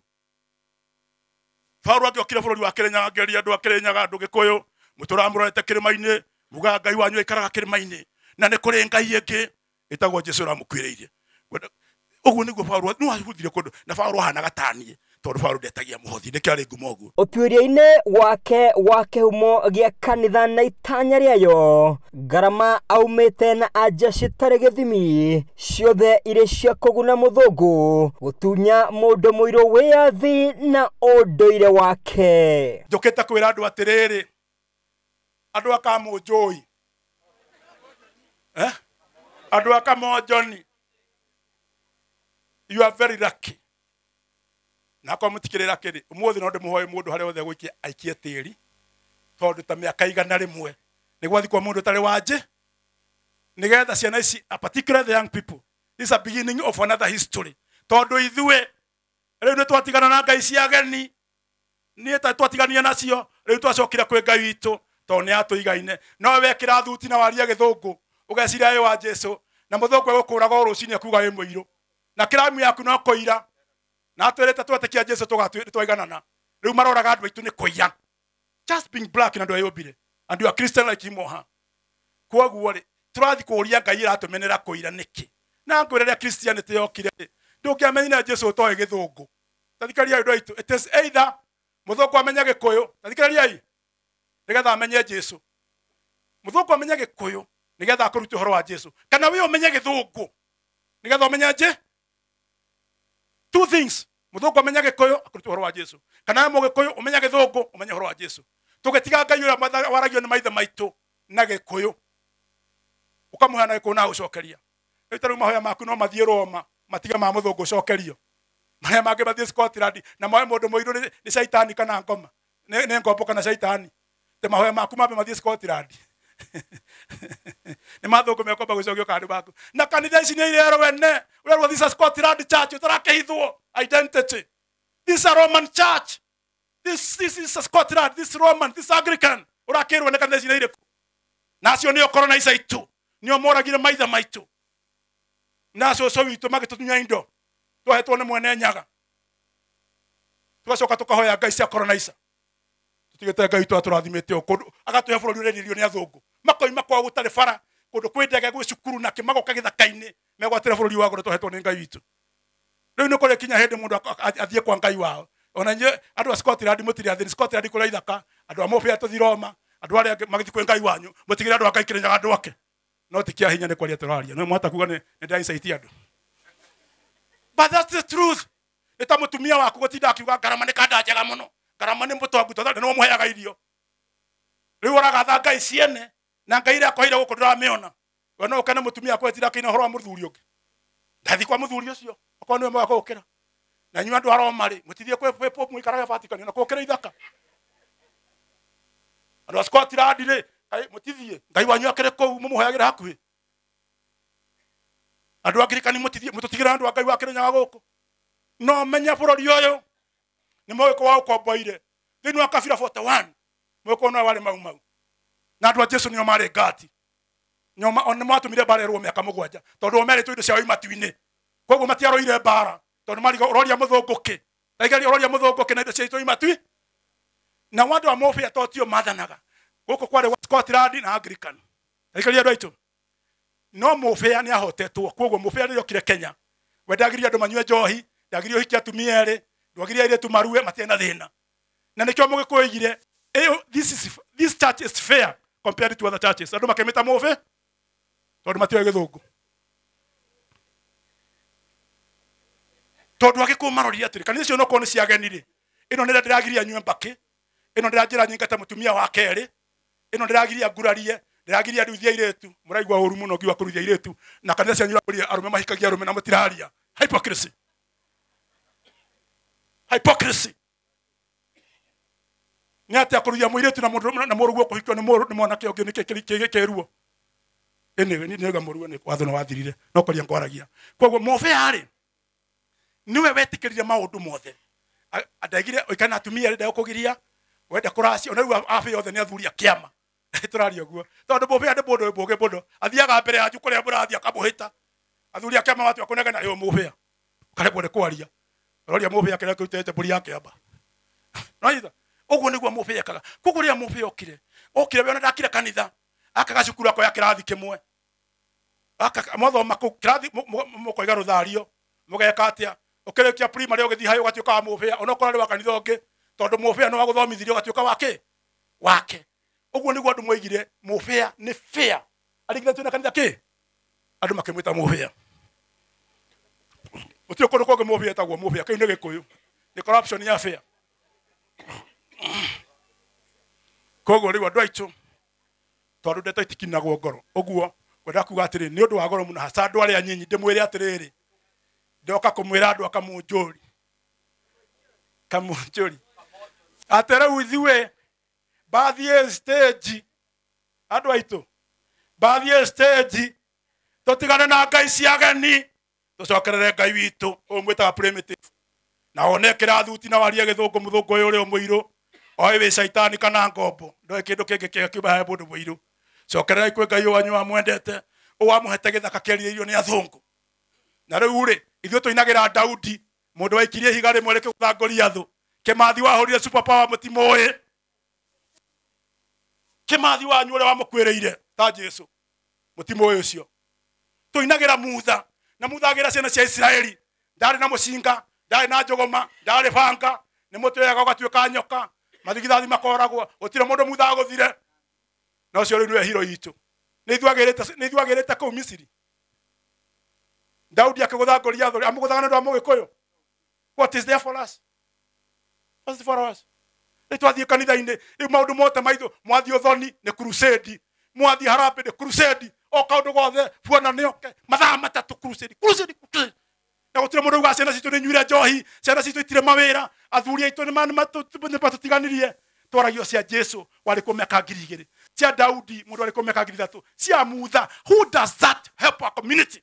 Paulo akiokire bururi wa Kenya ngeria andu akerenyaga andu Gikuyu muturamurorete kirima-ini muga ngai wanyu ikaraga kirima-ini na ni kuri ngai ingi itagwo Jesu ramukwiriirie uguo niguo Paulo no ahuthirie kundu na Paulo hanaga tanie tondu Paulo ndetagia muhothi niki ari ngumo uguo utuiria-ini wake wa kihumo gia kanitha na itanya riayo ngarama aumite na anja citari githimi ciothe iri cia kuguna muthungu gutunya mundu muiru wiathi na unduire wake njukite kwira andu atiriri andu akamunjui eh andu akamonjoni you are very lucky na kwa mutikirira kiri umuthi no ndimuhoye mundu hari othe gwikia aikie tiri tondu ta miaka igana rimwe ni gwathi kwa mundu tari wanje nigetha ciana ici a particular the young people this is a beginning of another history tondu ithue riu ni twatigana na ngai cia ageni ni ta twatigania nacio riu twacokira kwi ngai witu tondu ni atuigaine no wekira thuti na waria githungu ugeciria ayo wa Jesu na muthungu egukuraga urucini akuga wi muiru na kiramu yaku no koira na atwerete twetekia Jesu tugatuiganana riu maroraga andu aitu ni koia just being black na ndu ayobire and you are Christian like him oha koguo ri turathi kuria ngai iratumenera koira niki na ngwirere Christianity yokire ndukiamenyina Jesu toe githungu tathikaria andu aitu it is either muthungu amenya Gikuyu tathikaria nigetha amenye Jesu muthungu amenya Gikuyu nigetha akuruti horo wa Jesu kana we umenye githungu nigetha umenye je two things muthungu amenya Gikuyu akuruti horo wa Jesu kana mo Gikuyu umenya githungu umenye horo wa Jesu tugetiga ngai ura waragio ni maithe maitu na Gikuyu ukamuhana Gikuyu na ucokeria itaru mahoya maku no mathie Roma matiga ma muthungu ucokerio mahoya mangĩ mathie Scotland na mahoya mundu muiru ni shaitani kana ngoma ne ngombo kana shaitani te mahoya maku mabe mathie Scotland ni mathungu mekomba gucokio kandu baku na kanitha ici ni irero wene urerwo this is Scotland church utarakehithwo identity this is a Roman church this this is a Scotland this Roman this Anglican urakirwo ne kanitha ici ni ireko nacio ni okoro na isaitu ni omoragire maitha maitu nacio so witu magitutunya indo twahetwo ni mwene nyaga tugacoka tukahoya ngai cia colonizer tutigete ngai twa turathimete okundu agatuhe bururi urenirio ni athungu makoima kwa gutare bara kundu kwindege gwi cukuru na kimago kagithaka-ini megwatire bururi wa goro twahetwo ni ngai witu riu ni kuri kinya hindi mundu athie kwa ngai wao ona nye andu a Scotland mutiri athini Scotland kula ithaka andu a Mobia tuthi Roma andu aria magithi kwi ngai wanyu mutigire andu akai kirenyaga andu ake no tikia hinya ni kwaria turaria no mwata kuga ni ndaisaiti andu but that's the truth eta mutumia waku gutinda akiuga ngarama ni kanda njega muno ngarama ni mutongu tondũ no muheaga irio riu oragatha ngai ciene na ngai ria koire guku nduramiona we no ukene mutumia kwetira kina horo wa muthuri ungi ndathi kwa muthuri ucio okorwo niwe mwaka ukira na nyua ndwaro mari mutithie kwe pop muikaraga Vatican na kokere ithaka andu a Scotland ri ai mutithie ngai wanyu akere kou mumuhoyagira hakuhi andu Anglikani mutithie mututigira andu ngai wakire nyaga guku no menya burori uyu ni mwiko wa ukomboire thini wa kabira forty-one mwiko no wale mau mau na andu a Jesu nio mari ngati nyoma on matumire bare ro miaka mugwanja tondu o mere tu indo cia imatu-ini koguo matiaroire bara tondu mari roria muthunguki aigali roria muthunguki na indo cia imatu na wandu wa mofia totio mathanaga guku kware Scotland na Anglican aigali andu aitu no mofia ni ahotetwo koguo mofia ri okire Kenya wendagiria andu manywe njohi ndagirio hikia tumiere ndwagiria ile tumarue matiena thina na nikyo mugikuigire this is this church is fair compared to other churches andu makemeta mofia tondu matio githungu tondu agikumaroria atiri kanitha cio no kone ciagenire ino nira ndiragiria nywe mbaki ino ndiranjira nyingata mutumia wa keri ino ndiragiria ngurarie ndiragiria andu ithia iretu muraigwa uru muno ngiwa kuruthia iretu na kanitha cia nyura arume mahikagia arume na mutiraria hypocrisy hypocrisy nyata kuruthia muiretu na mundu na muruguo kuhikio ni mundu ni mwana kio ngi keruo ene ni nega muruguo ni watho no wathirire no kwaria ngwaragia koguo mofe ari niwe wetikirire maundu mothe adagire oikana atumia nda kugiria wenda kurasi ona afi yothe ni athuria kiama turaria guo tondu mofe ande bodo boge bodo athiaga mbere ya jukuria burathia kamuhita athuria kiama watu akunega na yo mofe kare bode kwaria roria mofe akira kutete buri yake aba naitha uguo niguo mofe akaga kuguria mofe okire okire we ona ndakira kanitha akaga cukuru ako ya kirathi kimwe aka motho mako kirathi mukoiga ruthario mugeka atia ukirekia primary ugithi hayo gatuika mufia onokora ri wakanitha ongi tondu mufia no waguthomithirio gatuika wake wake uguo niguo andu moigire mufia ni fair arigitha tuna kanitha ki andu makimwita mufia utio kono koge mufia tagwo mufia kai ndege kuyu ni corruption ya fair kogo ri wadwa icho tondu ndeto itikinagwo ngoro uguo kwenda kuga atiri ni undu wa goro muno hasa andu aria nyinyi ndimwire atiriri ndoka kumwira andu akamunjuri kamunjuri atera uthiwe bathie stage andu aitu bathie stage totigane na ngai ciageni tucokerere ngai witu umwita primitive na onekera thuti na waria githungu muthungu uyu uri muiru oi we shaitani kana ngombo ndo kindu kingi kiga kiba he mundu muiru cokerera ikwe ngai wanyu amwendete uwamuhete githaka keririo ni athungu na riu ri ithuĩ tũinagira Daudi mundu waikirie higa rimwe rikiguthangoria thu Kimathi wahurire super power mutimoe Kimathi wanyu uri wamukwireire ta Jesu mutimoe ucio tuinagira mutha na muthagira ciana cia Israeli ndari na mucinga ndari na njogoma ndari banga ni mutwega ugatuika nyoka mathigithathi makoragwo utire mundu mutha guthire na ucio ri niwe hero yitu ni thwagirite ni thwagirite ku Misiri Daudi akiguthangoria thori amuguthana ndo amugikuyu what is there for us what's for us etwathie kanitha-ini ri maundu mote maithu mwathio thoni ni crusade mwathie harambe ni crusade o kaundu gothe buona nioke mathaa matatu crusade crusade crusade na gutire mundu uga ciana citu ni nyuire njohi ciana citu itire mawira athuri aitu ni mani matutiganirie twaragio cia Jesu wari kumeka ngiri igiri cia Daudi mundu wari kumeka ngiri ithatu cia mutha who does that help our community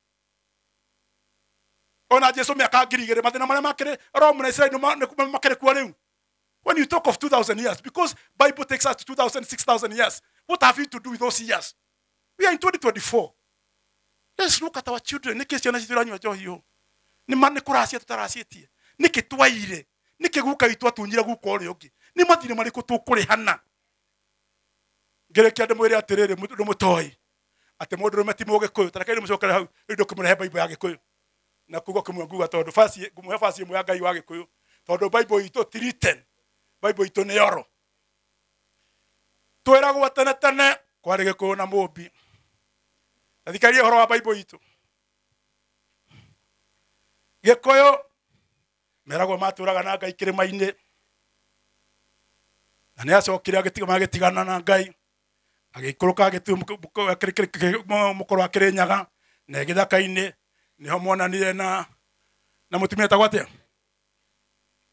ona Jesu miaka ngiri igiri mathina maria makire Rome na Israel no makire kwa riu when you talk of two thousand years because Bible takes us to two thousand six thousand years what have you to do with those years we are in twenty twenty-four let's look at our children niki ciana citiranywa njohi yo ni mane kuracia tutaracitie niki twaire niki guka itu atunyire guko ri ungi ni mathire mariku tukuri hana ngerekia ndimwire atiriri mundu mutoi ate mundu rumeti muge kuyu tarakiri mucokera hau indo kumure Bible ya gikuyu na kugo kumwe nguga tondu fasi kumwe fasi mu ya ngai wa gikuyu tondu Bible ito written Bible ito ne yoro twiragwo tene tene kwari gikuyu na mumbi athikarie horo wa Bible ito gikuyu meragwo maturaga na ngai kirima-ini na ne acokire agitigama agitigana na ngai agikuruka agitu mukoro akirinyaga na githaka-ini niho monanire na na mutumia tagwate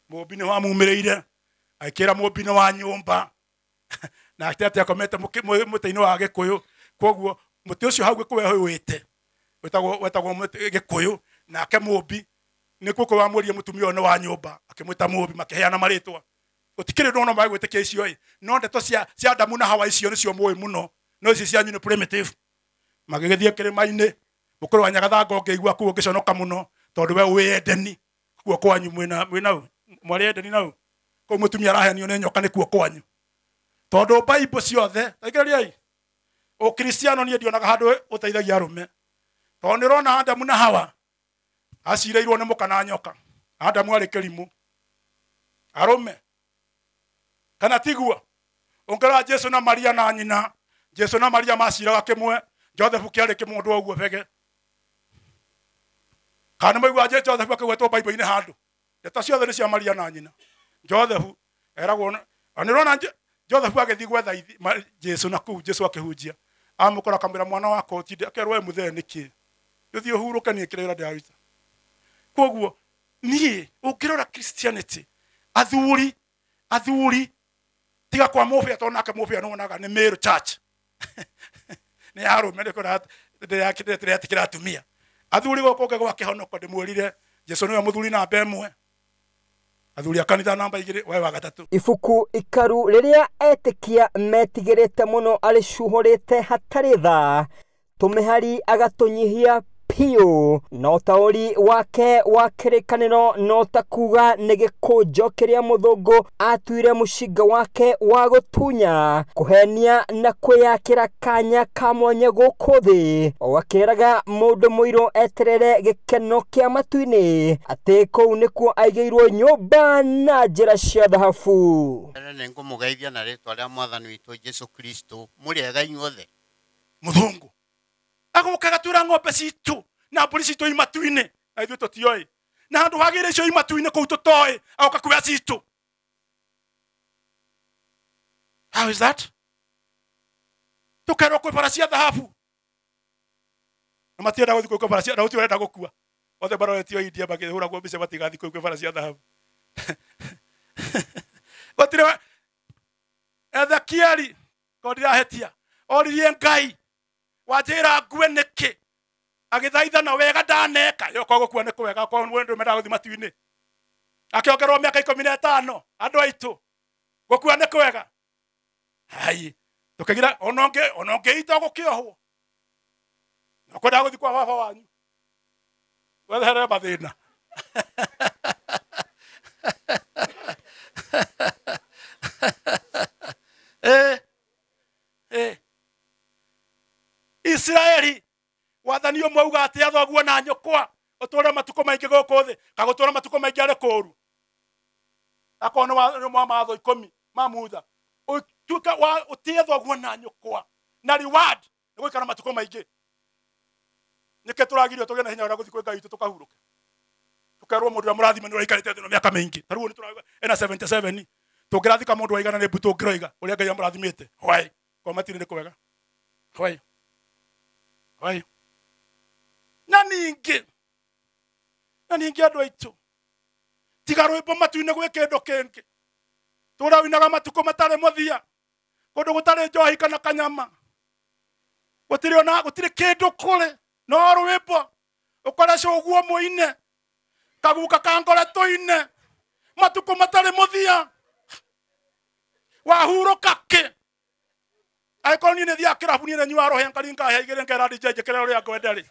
Mũmbi wa mumireire akira mũmbi wa nyũmba na atete akomete mũtĩ-inĩ wa Gĩkũyũ koguo mũtĩ ũcio hau kwehũĩte wetagwo wetagwo Gĩkũyũ nake mũmbi nĩ kuko wamũria mũtumia one wa nyũmba akĩmwĩta mũmbi makĩheana marĩtwa utikire ndono magwĩtĩkia icio ĩ no ndeto cia cia Adamu na Hawa icio nĩcio mũĩ mũno no ici cia nyine primitive magĩgĩthiĩ kĩrĩma-inĩ mũkũrũ wa Nyagathango ngĩigua kuo ngĩconoka mũno tondũ we wĩ Edeni kuo kwanyu mwĩna mwĩna mwarĩ Edeni nau ko mũtumia arahenio nĩ nyoka nĩ kuo kwanyu tondũ Bible ciothe taigĩrĩriai o Kristiano niĩ ndionaga handũ ũteithagia arũme tondũ nĩrona Adamu na Hawa acirĩirwo nĩ mũka na nyoka Adamu arĩ kĩrimũ arũme kana tigua ongera Jesu na Maria na nyina Jesu na Maria maciraga kĩmwe Joseph kĩarĩ kĩmũndũ ũguo bege kana maigua Joseph akĩgwetwo Bible-inĩ handũ ndeto ciothe nĩ cia Maria na nyina Joseph eragwo nĩrona Joseph agĩthiĩ gwetha Jesu na kuu Jesu akĩhunjia amũkora kamera mwana wako tinde akerwo we mũthee nĩkĩ yuthi ũhurũke nĩ kĩrĩra ndaruta koguo niĩ ũngĩrora Christianity athuri athuri tiga kwa mũbia tondũ nake mũbia nĩwonaga nĩ male church nĩ arũme nĩ kũra ndĩretikĩra atumia athuri gũkũ ũngĩ gwa kĩhonoko ndĩmwĩrire Jesu nĩwe mũthuri namba ĩmwe athuri a kanitha namba igĩrĩ we wa gatatũ ibuku ikaru rĩrĩa etĩkia metigĩrĩte mũno arĩcuhũrĩte hatarĩ tha tũmĩhari agatũnyihia piũ na ũtaũri wake wa kĩrĩkanĩro no ta kuga nĩ gĩkũnjo kĩrĩa mũthũngũ atuire mũcinga wake wa gũtunya kũhenia na kwĩyakĩra kanya ka mwanya gũkũ thĩ o akĩraga mũndũ mũirũ eterere gĩkeno kĩa matu-inĩ atĩ kũu nĩkuo aigĩirwo nyũmba na njĩra cia thahabu. Nĩ ngũmũgeithia na rĩtwa rĩa Mwathani witũ Jesu Kristo mũrĩega inyuothe mũthũngũ agũkaga tura ng'ombe citũ na mbũri citũ imatu-inĩ na ithuĩ tũtioĩ na handũ hagĩire icio imatu-inĩ kũu tũtoĩ agoka kuoya citũ. How is that? Tũkerwo kwĩ bara cia thahabu na matienda gũthiĩ kwĩ bara cia thahabu ũrenda gũkua othe baroretio India makĩhũragwo mbica matigathiĩ kwĩ bara cia thahabu gũtirĩ Ezekieli kodirahetia oririe Ngai wajira ngue nĩkĩ agĩthaithana wega ndaneka yoko gũkua nĩ kwega kwa mwendo mera gũthi matu-inĩ akĩongerwo mĩaka ikũmi na ĩtano andũ aitũ gũkua nĩ kwega hai tũkĩgira ononge ononge ito gũkĩohwo nakwenda gũthi kwa baba wanyu wehere mathĩna eh eh Israeli wathani ũmwe uga atĩ athoguo na nyũkwa ũtũre matukũ maingĩ gũkũ thĩ kagũtũra matukũ maingĩ arĩ kũũru akona wa matho ikũmi mamutha ũtuĩka wa ũtie thoguo na nyũkwa na reward nĩ gũikara matukũ maingĩ nĩkĩ tũragirio tũgĩe na hinya wa gũthiĩ kwĩ Ngai witũ tũkahurũka tũkerwo mũndũ ũrĩa mũrathime nĩ ũraikarĩte thĩ no mĩaka mĩingĩ ta rĩu nĩ tũrauga ena seventy seven tũngĩrathika mũndũ waigana nĩ mbuto ngĩroiga ũrĩa Ngai amũrathimĩte hwai kwa matirĩ nĩ kwega hwai hwai na ningĩ na ningĩ andũ aitũ tiga rwĩmbo matu-inĩ gwĩ kĩndũ kĩngĩ tũrawinaga matukũ matarĩ mũthia kũndũ gũtarĩ njohi kana kanyama gũtirĩ ona gũtirĩ kĩndũ kũrĩ no rwĩmbo ũkora cũguo mũine kaguka kangoretũ-inĩ matukũ matarĩ mũthia wahurũka kĩ aĩkorwo niĩ nĩ thiaga kĩrabu niĩ nĩ nyuaga rohe ngaringa he igĩrĩ ngera D J njĩkĩre ũrĩa ngwenda rĩ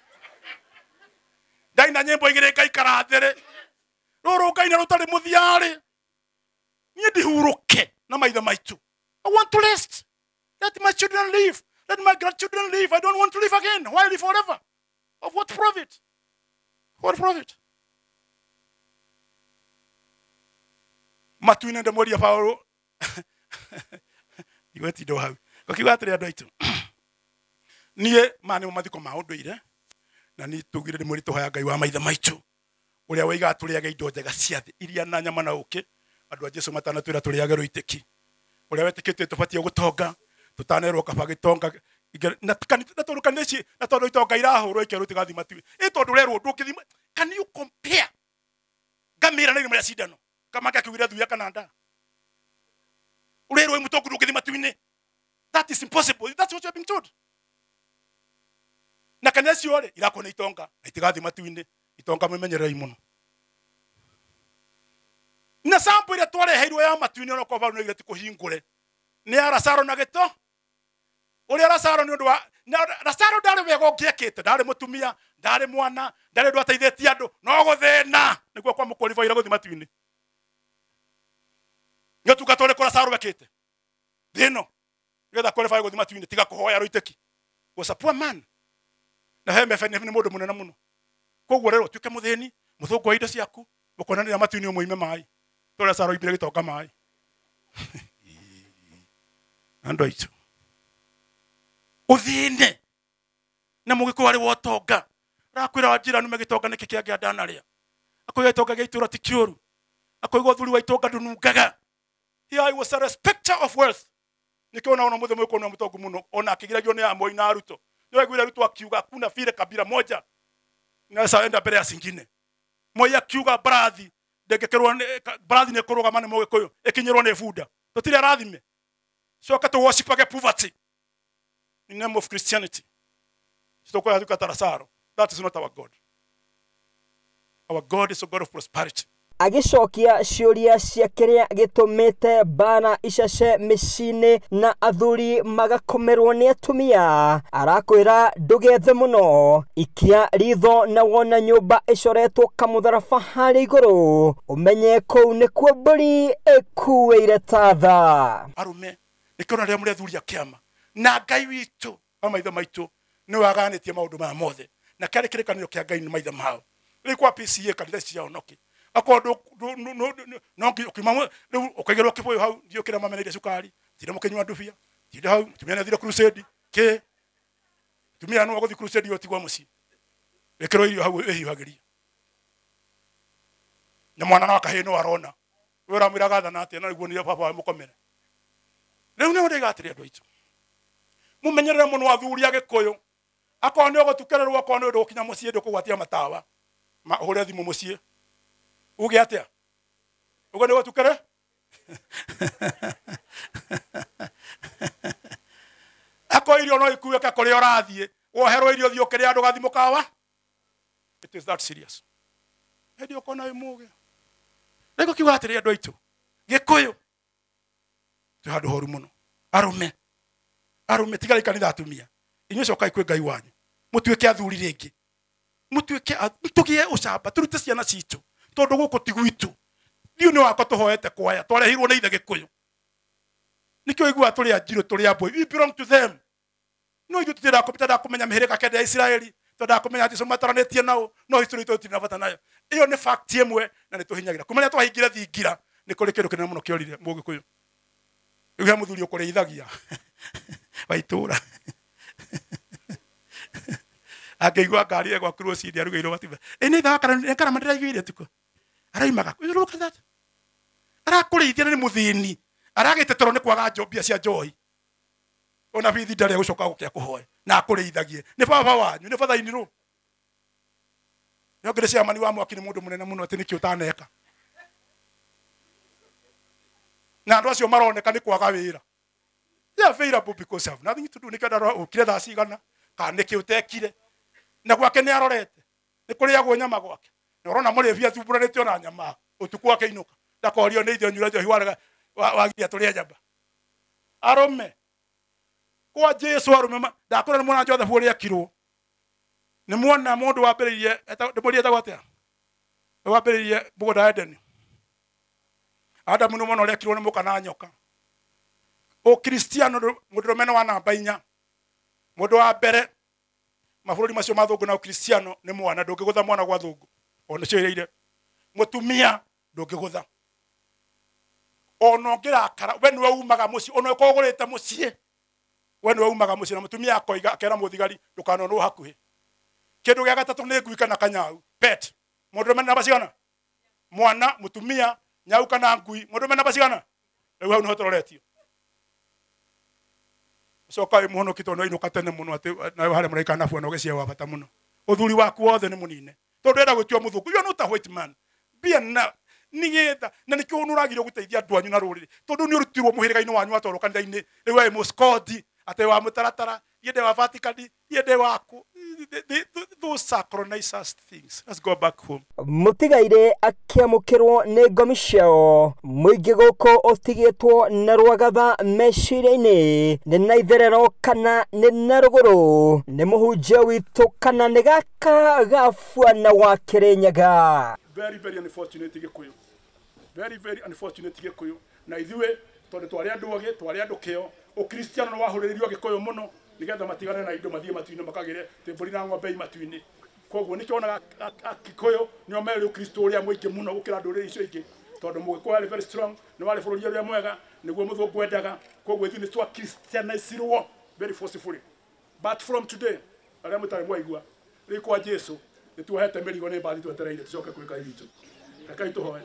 ndaina nyĩmbo igĩrĩ ngaikara thĩ rũrũ Ngai na rũtarĩ mũthia rĩ niĩ ndihurũke na maithe maitũ. I want to rest. Let my children live. Let my grandchildren live. I don't want to live again. Why live forever? Of what profit? What profit? Matu-inĩ ndĩmũria Paulo igwetindo hau gũkiuga atĩrĩ andũ aitũ niĩ ma nĩmo mathiko ma ũndũire na niĩ tugire ndĩmũritũhaya Ngai wa maithe maitũ ũrĩa waiga tũrĩage indo njega cia thĩ iria na nyama na ũkĩ andũ a Jesu matanatwĩra tũrĩage rũitĩki ũrĩa wetĩkĩtie tũbatiĩ gũtonga tũtanerwo kaba gĩtonga na tondũ kanĩci na tondũ itonga irahũrwo ikerwo tigathi matu ĩ tondũ rerwo ndũngĩthima. Can you compare ngamĩra na irima rĩa cindano kama kakiwira thuya kananda urero mutoku rugithi matuine. That is impossible. That's what you have been told. Na kanesi ore irakona itonga itigathi matuine itonga mwemenyerera imuno. Na sample ile tware heirwe ya matuine no kwa no ile tikuhingure. Ni arasaro na geto. Uri arasaro ni undu wa arasaro ndari wego ngiekite ndari mutumia ndari mwana ndari ndu ateitheti andu no guthina niguo kwa mukwalifa ira guthi matuine. Nyo tukatore kora saro wekite. Dino. Ngetha qualify guthi matuine tiga kuhoya roiteki. Was a poor man. Na he mefene ni mundu munene muno. Koguo rero tuke muthini muthungu wa indo ciaku mukonanira matuine umuime mai. Tore saro ibire gitoka mai. Ando itu. Uthine. Na mugiko wari wotonga. Rakwira wajira nume gitoka niki kia gia danaria. Akoya itonga gia itura tikiuru. Akoigo thuri wa itonga ndunungaga. Here I was a respecter of wealth. Nikiona ona muthe mwiko na mutongu muno ona akigiragio ni amoi na Ruto. Niwe gwira Ruto akiuga kuna vile kabila moja. Na sasa enda mbele ya singine. Moya akiuga brathi ndegekerwo brathi ne kuruga mane moge koyo ekinyirwo ne fuda. Totire arathime. So akato worship age poverty. In the name of Christianity. Sitoko yaduka tarasaro. That is not our God. Our God is a God of prosperity. Agicokia ciuria cia kiria gitumite bana icece micini na athuri magakomerwo ni atumia arakwira ndugethe muno ikia ritho na wona nyumba icoretwo kamutharaba hari iguru umenye kou ni kuo mburi ikuire tatha arume nikiona ria muri athuri akiama na Ngai witu amaitho maitu ni waganitie maundu ma mothe na kari kirikaniro kia Ngai ni maitho mao rikwa P C A kanitha cia onoki akodo no no no ukimamo ukagerwa kiboyo hau ndio kira mama ile sukari tira mukenywa ndufia tira hau tumiana thira crusade ke tumiana no guthi crusade yotigwa muci ekero irio hau ehihagiria na mwana na kahino arona wera mwira gatha na atia na niguo ni papa wa mukomere riu ne ndega atiri andu aitu mumenyerere muno athuri agikoyo akone ogotukererwo akone ndu kinya muci ndu kugwatia matawa ma hore thimu muci uge atia ugo ni watukere ako irio no ikuwe ka kore orathie woherwo irio thio kere andu gathimo kawa. It is that serious. Hedi okona imuge rego kiwa atiri andu aitu gikuyu tu handu horu muno arume arume tigari kanitha atumia inyo coka ikwe Ngai wanyu mutuike athuri ringi mutuike tugie ucamba turute ciana citu tondu guku tigwitu thiu ni wako tuhoete kwaya twarehirwo ni ithe gikuyu nikio igwa turi ajiro turi aboy we belong to them no ithu tutira ko bitada kumenya mihirika kende ya Israeli tonda kumenya ati somataranĩtie nao no history to tina bata nayo iyo ni fact yemwe na ni tuhinyagira kumenya twahingire thingira ni kuri kindu kinene muno kiorire mugikuyu iwe muthuri ukore ithagia waitura ageigwa ngari egwa cross ndi arugeirwo batiba ene tha kana kana mandira igire tuko araimaga look at that arakurithia ni muthini aragitetero ni kwaga njobia cia njoi ona bithi ndare gucoka gukia kuhoya na akurithagie ni baba wanyu ni fatha ini ru yogire cia mani wa mwaki ni mundu munene muno ati niki utaneka na andu acio maroneka ni kwaga wira they are available because have nothing to do nikada ukire tha cigana ka niki utekire na gwake ni arorete ni kuri agwo nyama gwake na urona muri bia thuburanite ona nyama utuku wake inuka ndakorio ni ithio nyura jo hiwaraga wagia turia jamba arome kwa Jesu arume ndakora ni mwana jothe buri akirwo ni mwana mundu wambiririe ndimuri eta gwatia wambiririe bugoda Eden Adamu no mwana uri akirwo ni muka na nyoka o Kristiano mundu mena wa namba inya mundu wa mbere mabũrũri macio mathũngũ na Kristiano ni mwana ndũngĩgũtha mwana gwa thũngũ ona ciĩrĩire mutumia ndũngĩgũtha ona ngĩrakara we nĩwe umaga mũciĩ ona ũkogũrĩte mũciĩ we nĩwe umaga mũciĩ na mutumia akoiga akera mũthigari ndũkanonwo hakuhĩ kĩndũ gĩa gatatũ nĩ ngui kana kanyau pet mũndũ mena namba cigana mwana mutumia nyau kana ngui mũndũ mena namba cigana rĩu hau nĩho tũroretio soka muno kitono ino katene muno ate na hale muraika nafu na ogecia wa bata muno uthuri waku wothe ni munine tondu enda gutio muthuku you are not a white man be a nigetha na nikio nuragire guteithia andu anyu na ruriri tondu ni urutirwo muhiriga-ini wanyu atoro kanitha-ini riu we muskoti ate wa mutaratara yende wa Vatican yende waku those synchronized things. Let's go back home. Mutigaire akiamukirwo ni ngomi ciao muingi guko utigitwo na rwagatha meciria-ini ni na itherero kana ni na ruguru ni muhunjia witu kana ni gaka gafuana wa Kirinyaga. Very very unfortunate Gikuyu, very very unfortunate Gikuyu na ithuĩ tondu twari andu ogi twari andu kio ukristiano no wahuriririo Gikuyu muno nigetha matigane na indo mathie matu-ini makagire temburi na ng'ombe matu-ini koguo nikio ona Gikuyu nio meri ukristo uria muingi muno gukira nduriri icio ingi tondu Mugikuyu ari very strong ni wari bururi uria mwega niguo muthungu endaga koguo ithuĩ ni twa christianizirwo very forcefully but from today aria mutari mwaigua rikwa Jesu nituhete mirigo ni mbathi twetereire tucoke kwi Ngai witu rekai tuhoe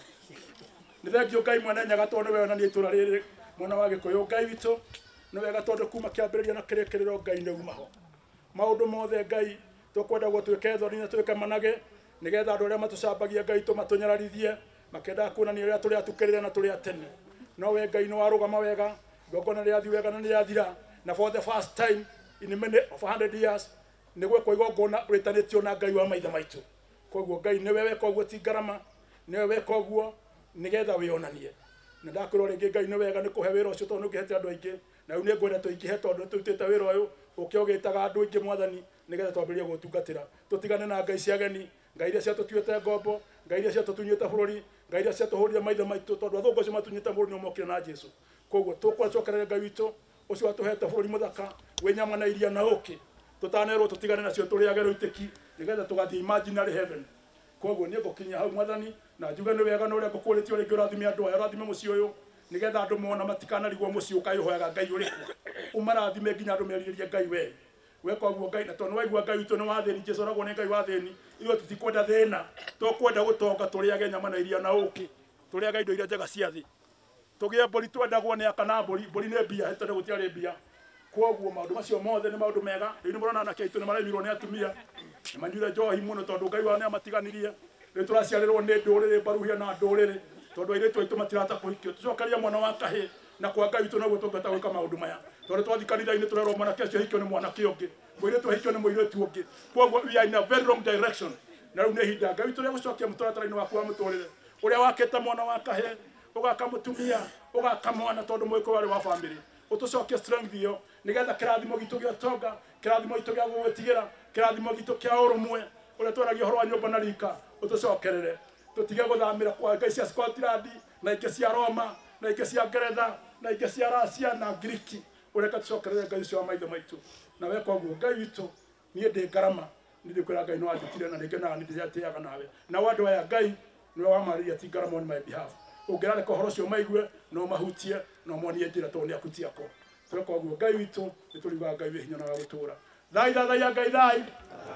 ni thengio Ngai mwene nyaga tondu we ona ni itura riri mwana wa Gikuyu Ngai witu no wega tondu kuma kiambiriria na kirekerero Ngai ni umaho maundu mothe Ngai tukwenda gutwike thoni na twike manage nigetha andu aria matucambagia Ngai tumatunyararithie makenda kuonania uria turi atukirire na turi atene no we Ngai ni warugama wega ngongona ria thi wega na ni yathira na for the first time in many of one hundred years niguo kwa igongona ritanitio na Ngai wa maitha maitu koguo Ngai niwe weka uguo ti ngarama niwe weka uguo nigetha wionanie na ndakwirwo ringi Ngai ni wega ni kuhe wira ucio tondu ngihete andu aingi na riu ni ngwenda tuingihe tondu tutite wira uyu ukiogitaga andu aingi mwathani nigetha twambirie gutungatira tutigane na ngai cia geni ngai iria cia tutuite ngombo ngai iria cia tutunyite bururi ngai iria cia tuhurire maitha maitu tondu athungu acio matunyite bururi ni mokire na Jesu koguo tukwacokerera Ngai witu ucio atuhete bururi muthaka we nyama na iria na uki tutanerwo tutigane nacio turiage ruitiki nigetha tugathie imaginary heaven koguo ni ngukinya hau mwathani na njuga ni wega no ria ngukuritio ringi urathime andu aya urathime muci uyu nigetha andu mona matikana rigwo muci ukaihoyaga Ngai uriku umarathime nginya andu meriririe Ngai we we koguo Ngai na tondu waigua Ngai witu ni wathini Jesu oragwo ni Ngai wathini iyo tutikwenda thina tukwenda gutonga turiage nyama na iria na uki turiage indo iria njega cia thi tugie mburi twendagwo ni akana mburi mburi ni mbia hetone gutiari mbia koguo maundu macio mothe ni maundu mega riu ni murona na keitu ni maremirwo ni atumia ni manyure njohi muno tondu Ngai wao ni amatiganirie riu turaciarirwo ni nduriri baruhia na nduriri tondu airitu aitu matirata kuhikio tucokaria mwana wa kahi na kwa Ngai witu naguo tungata gwika maundu maya tondu twathi kanitha-ini turerwo mwana kecio hikio ni mwana kiongi muiritu hikio ni muiritu ungi koguo we are in a very wrong direction na riu ni hinda Ngai witu ria gucokia mutaratara-ini waku wa muturire uria wakete mwana wa kahi ugaka mutumia ugaka mwana tondu Mugikuyu wari wa family utucokia strength iyo nigetha kirathimo gitu gia tonga kirathimo gitu gia gwitigira kirathimo gitu kia urumwe uria twaragia horo wa nyumba na rika utucokerere tutige guthamira kwa Ngai cia Scotland na ingi cia Roma na ingi cia Ngeretha na ingi cia Russia na Greek ureka tucokerere Ngai cia maitho maitu na we koguo Ngai witu nie ndi ngarama ndikwira Ngai no andutire na ringi na ndiyatiaga nawe na wandu aya Ngai niwe wamariria ti ngarama on my behalf ungirare kohoro cio maigue no mahutie no monie njira tondu ni akutiako koguo Ngai witu nituriga Ngai wi hinya na wa gutura thai thai ya Ngai thai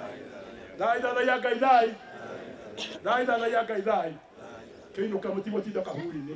thai thai ya Ngai thai thai thai ya Ngai thai kiinuka mutimo tinda kahuri-ini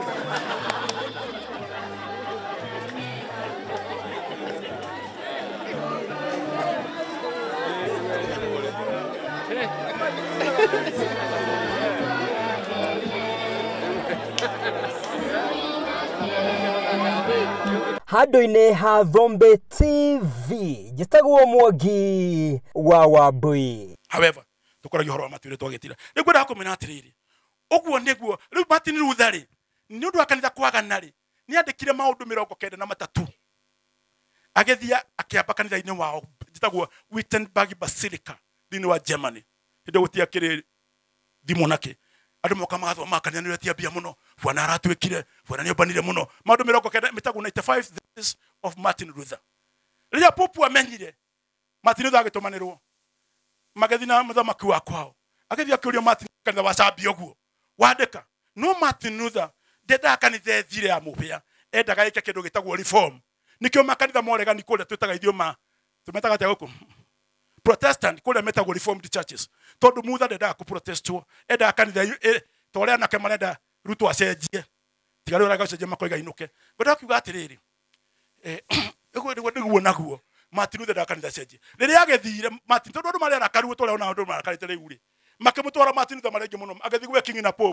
Handu-ini ha Thombe T V njitagwo Mwangi wa Wambui. However tukoragio horo wa matuire twagitira niguo ndakumena atiriri uguo niguo riu Martin Luther ri ni undu wa kanitha kwagana ri ni andikire maundu mirongo kenda na matatu agethia akiamba kanitha-ini wao njitagwo Wittenberg Basilica thini wa Germany hinde gutia kiri thimo nake andu moka magatho makania ni tia bia muno bwana aratwikire bwana ni obanire muno maundu mirongo kenda mitagwo ninety-five days of Martin Luther riria popu amenyire Martin Luther agitumanirwo magethina muthamaki wa kwao agethia kiurio Martin kanitha wa cambia guo wandika no Martin Luther ndenda kanitha ethire ya mubia endaga ike kindu gitagwo reform nikio makanitha moregani kule twitaga ithio ma tumetaga tia guku Protestant kule metagwo reformed churches tondu mutha ndenda ku protestwo enda kanitha toria nake marenda ruto acenjie tigari ora gacenjie makoiga inuke ngoda kiuga atiriri eh ego niguo naguo Martin Luther ndakanitha cenjie riria agethire Martin tondu andu mari arakaruo toria ona andu marakarite riu ri makimutwara Martin Luther marengi muno agethi gwe king na pope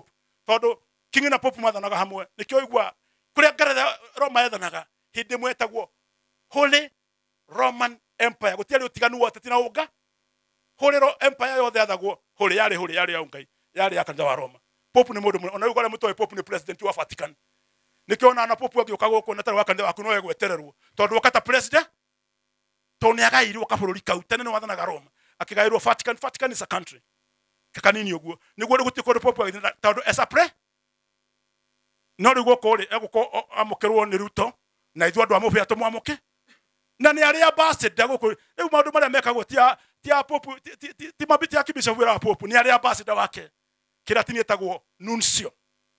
tondu king na pope mathanaga hamwe nikio igwa kuria Ngeretha Roma yathanaga hindi mwetagwo Holy Roman Empire gutiari utiganu wote tina unga Holy Empire yothe yathagwo Holy yari Holy yari ya ungai yari ya kanitha wa Roma. Pope ni mundu ona ugora mutoe pope ni president wa Vatican nikio na na pope agioka guko na tari wa kanitha waku no yegwetererwo tondu wakata president toni agairwo kabuluri kau tene no wathanaga Roma akigairwo Vatican. Vatican is a country kanini uguo niguo gutiko pope tondu esa pre no riguo kore eguko amukerwo ni Ruto na ithu andu amubia tumwamuke na ni ari ambassador guko riu maundu maria mekagwo tia tia pope ti mabiti ya kibishofu wa pope ni ari ambassador wake kiratini etagwo nuncio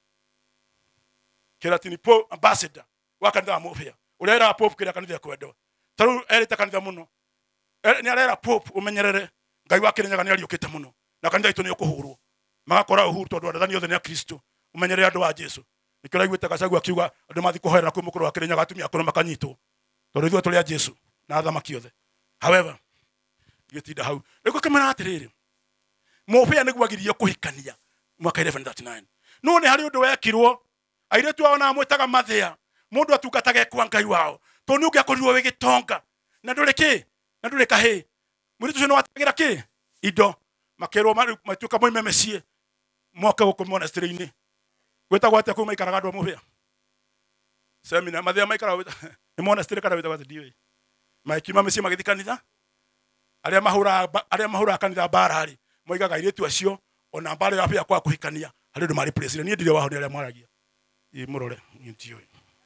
kiratini po ambassador wa kanitha amubia urera pope kira kanitha kwendwa taru erita kanitha muno ni arera pope umenyerere ngai wake nyaga ni ariukite muno na kanitha itu ni ukuhurwo magakora uhuru tondu ndathani yothe ni ya Kristo umenyerere andu wa Jesu nikira igwita gacagu akiuga andu mathi kuhoera kwi mukuru wa kirinyaga atumia kono makanyitwo tondu ithuĩ tũrĩ a Jesu na thamaki othe. However gĩtinda hau rĩu kamera atirĩrĩ mũbĩa nĩguo agirie kũhikania mwaka eleven thirty-nine no nĩ harĩ ũndũ wekirwo airĩtu ao na amwĩtaga mathĩa mũndũ atungataga kwa ngai wao tondu ũngĩakorirwo wĩ gĩtonga na ndũrĩ kĩ na ndũrĩ kahĩ mũirĩtu ũcio nĩ watagĩra kĩ indo makerwo matuĩka moime mĩciĩ moke gũkũ monastery-inĩ gwĩtagwo atĩa kũu maikaraga andũ a mũbĩa semina mathĩa maikara ni monastery kana wĩtagwo atĩa ndiũĩ maikima mĩciĩ magĩthi kanitha arĩa mahũra arĩa mahũra kanitha mbara rĩ moigaga airĩtu acio ona mbara ya pia kwa kuhikania harĩ ndũ marĩ president niĩ ndirĩ waho nĩ arĩa mwaragia ĩ mũrore niĩ ndiũĩ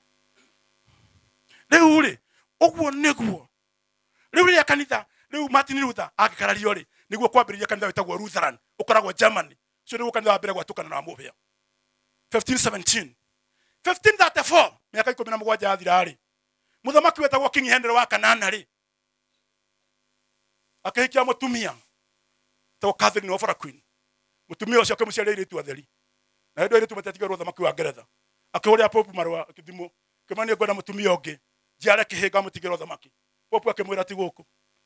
rĩu rĩ ũguo nĩguo rĩu rĩrĩa kanitha rĩu Martin Luther agĩkarario rĩ nĩguo kwambĩrĩria kanitha wĩtagwo Lutheran ũkoragwo Germany ũcio nĩguo kanitha wa mbere gwatũkana na mũbĩa fifteen seventeen fifteen thirty-four miaka ikũmi na mũgwanja yathira rĩ muthamaki wetagwo King Henry wa kanana rĩ akahikia mutumia to Catherine of Araquin mutumia ucio akamuciarĩire tu atheri na ndio iritu matatigarwo thamaki wa Ngeretha akĩhũrĩra pope marũa akĩthimo kĩmani ngwenda mutumia ũngĩ njiare kĩhĩnga mutigĩrwo thamaki pope akĩmwĩra ti gũkũ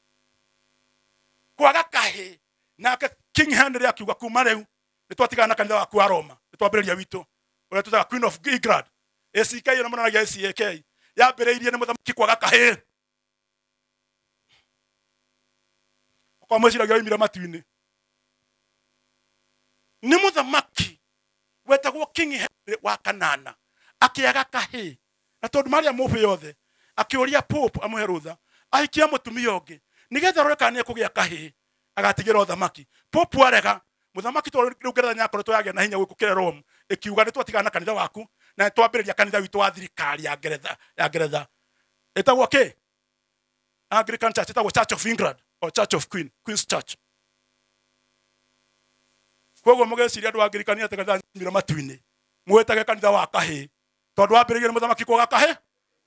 kwaga kahĩ nake King Henry akiuga kuma rĩu nĩtwatigana na kanitha waku wa Roma nĩtwambĩrĩria witũ ũrĩa tutaga Queen of England A C K na mũnanagia A C A K yambĩrĩirie nĩ mũthamaki kwaga kahĩ kwa mwĩciragia oimire matu-inĩ nĩ mũthamaki wetagwo King Henry wa kanana akĩaga kahĩ na tondu Maria mũbĩ yothe akĩũria pope amũhe rũtha ahikia mũtumia ũngĩ nigetha rore kana nĩekũgĩa kahĩ agatigĩra thamaki pope arega muthamaki to rĩu Ngeretha nyakoretwo yagĩa na hinya gwĩkũkĩra Rome ĩkiuga nĩtwatigana na kanitha waku na twambĩrĩria kanitha witũ wa thirikari ya Ngeretha ya Ngeretha ĩtagwo kĩ Anglican Church ĩtagwo Church of England or Church of Queen Queen's Church koguo mũgeciria andũ Anglican atĩ kanitha mira matu-inĩ mwĩtage kanitha wa kahĩ tondu wambĩrĩirie nĩ mũthamaki kwaga kahĩ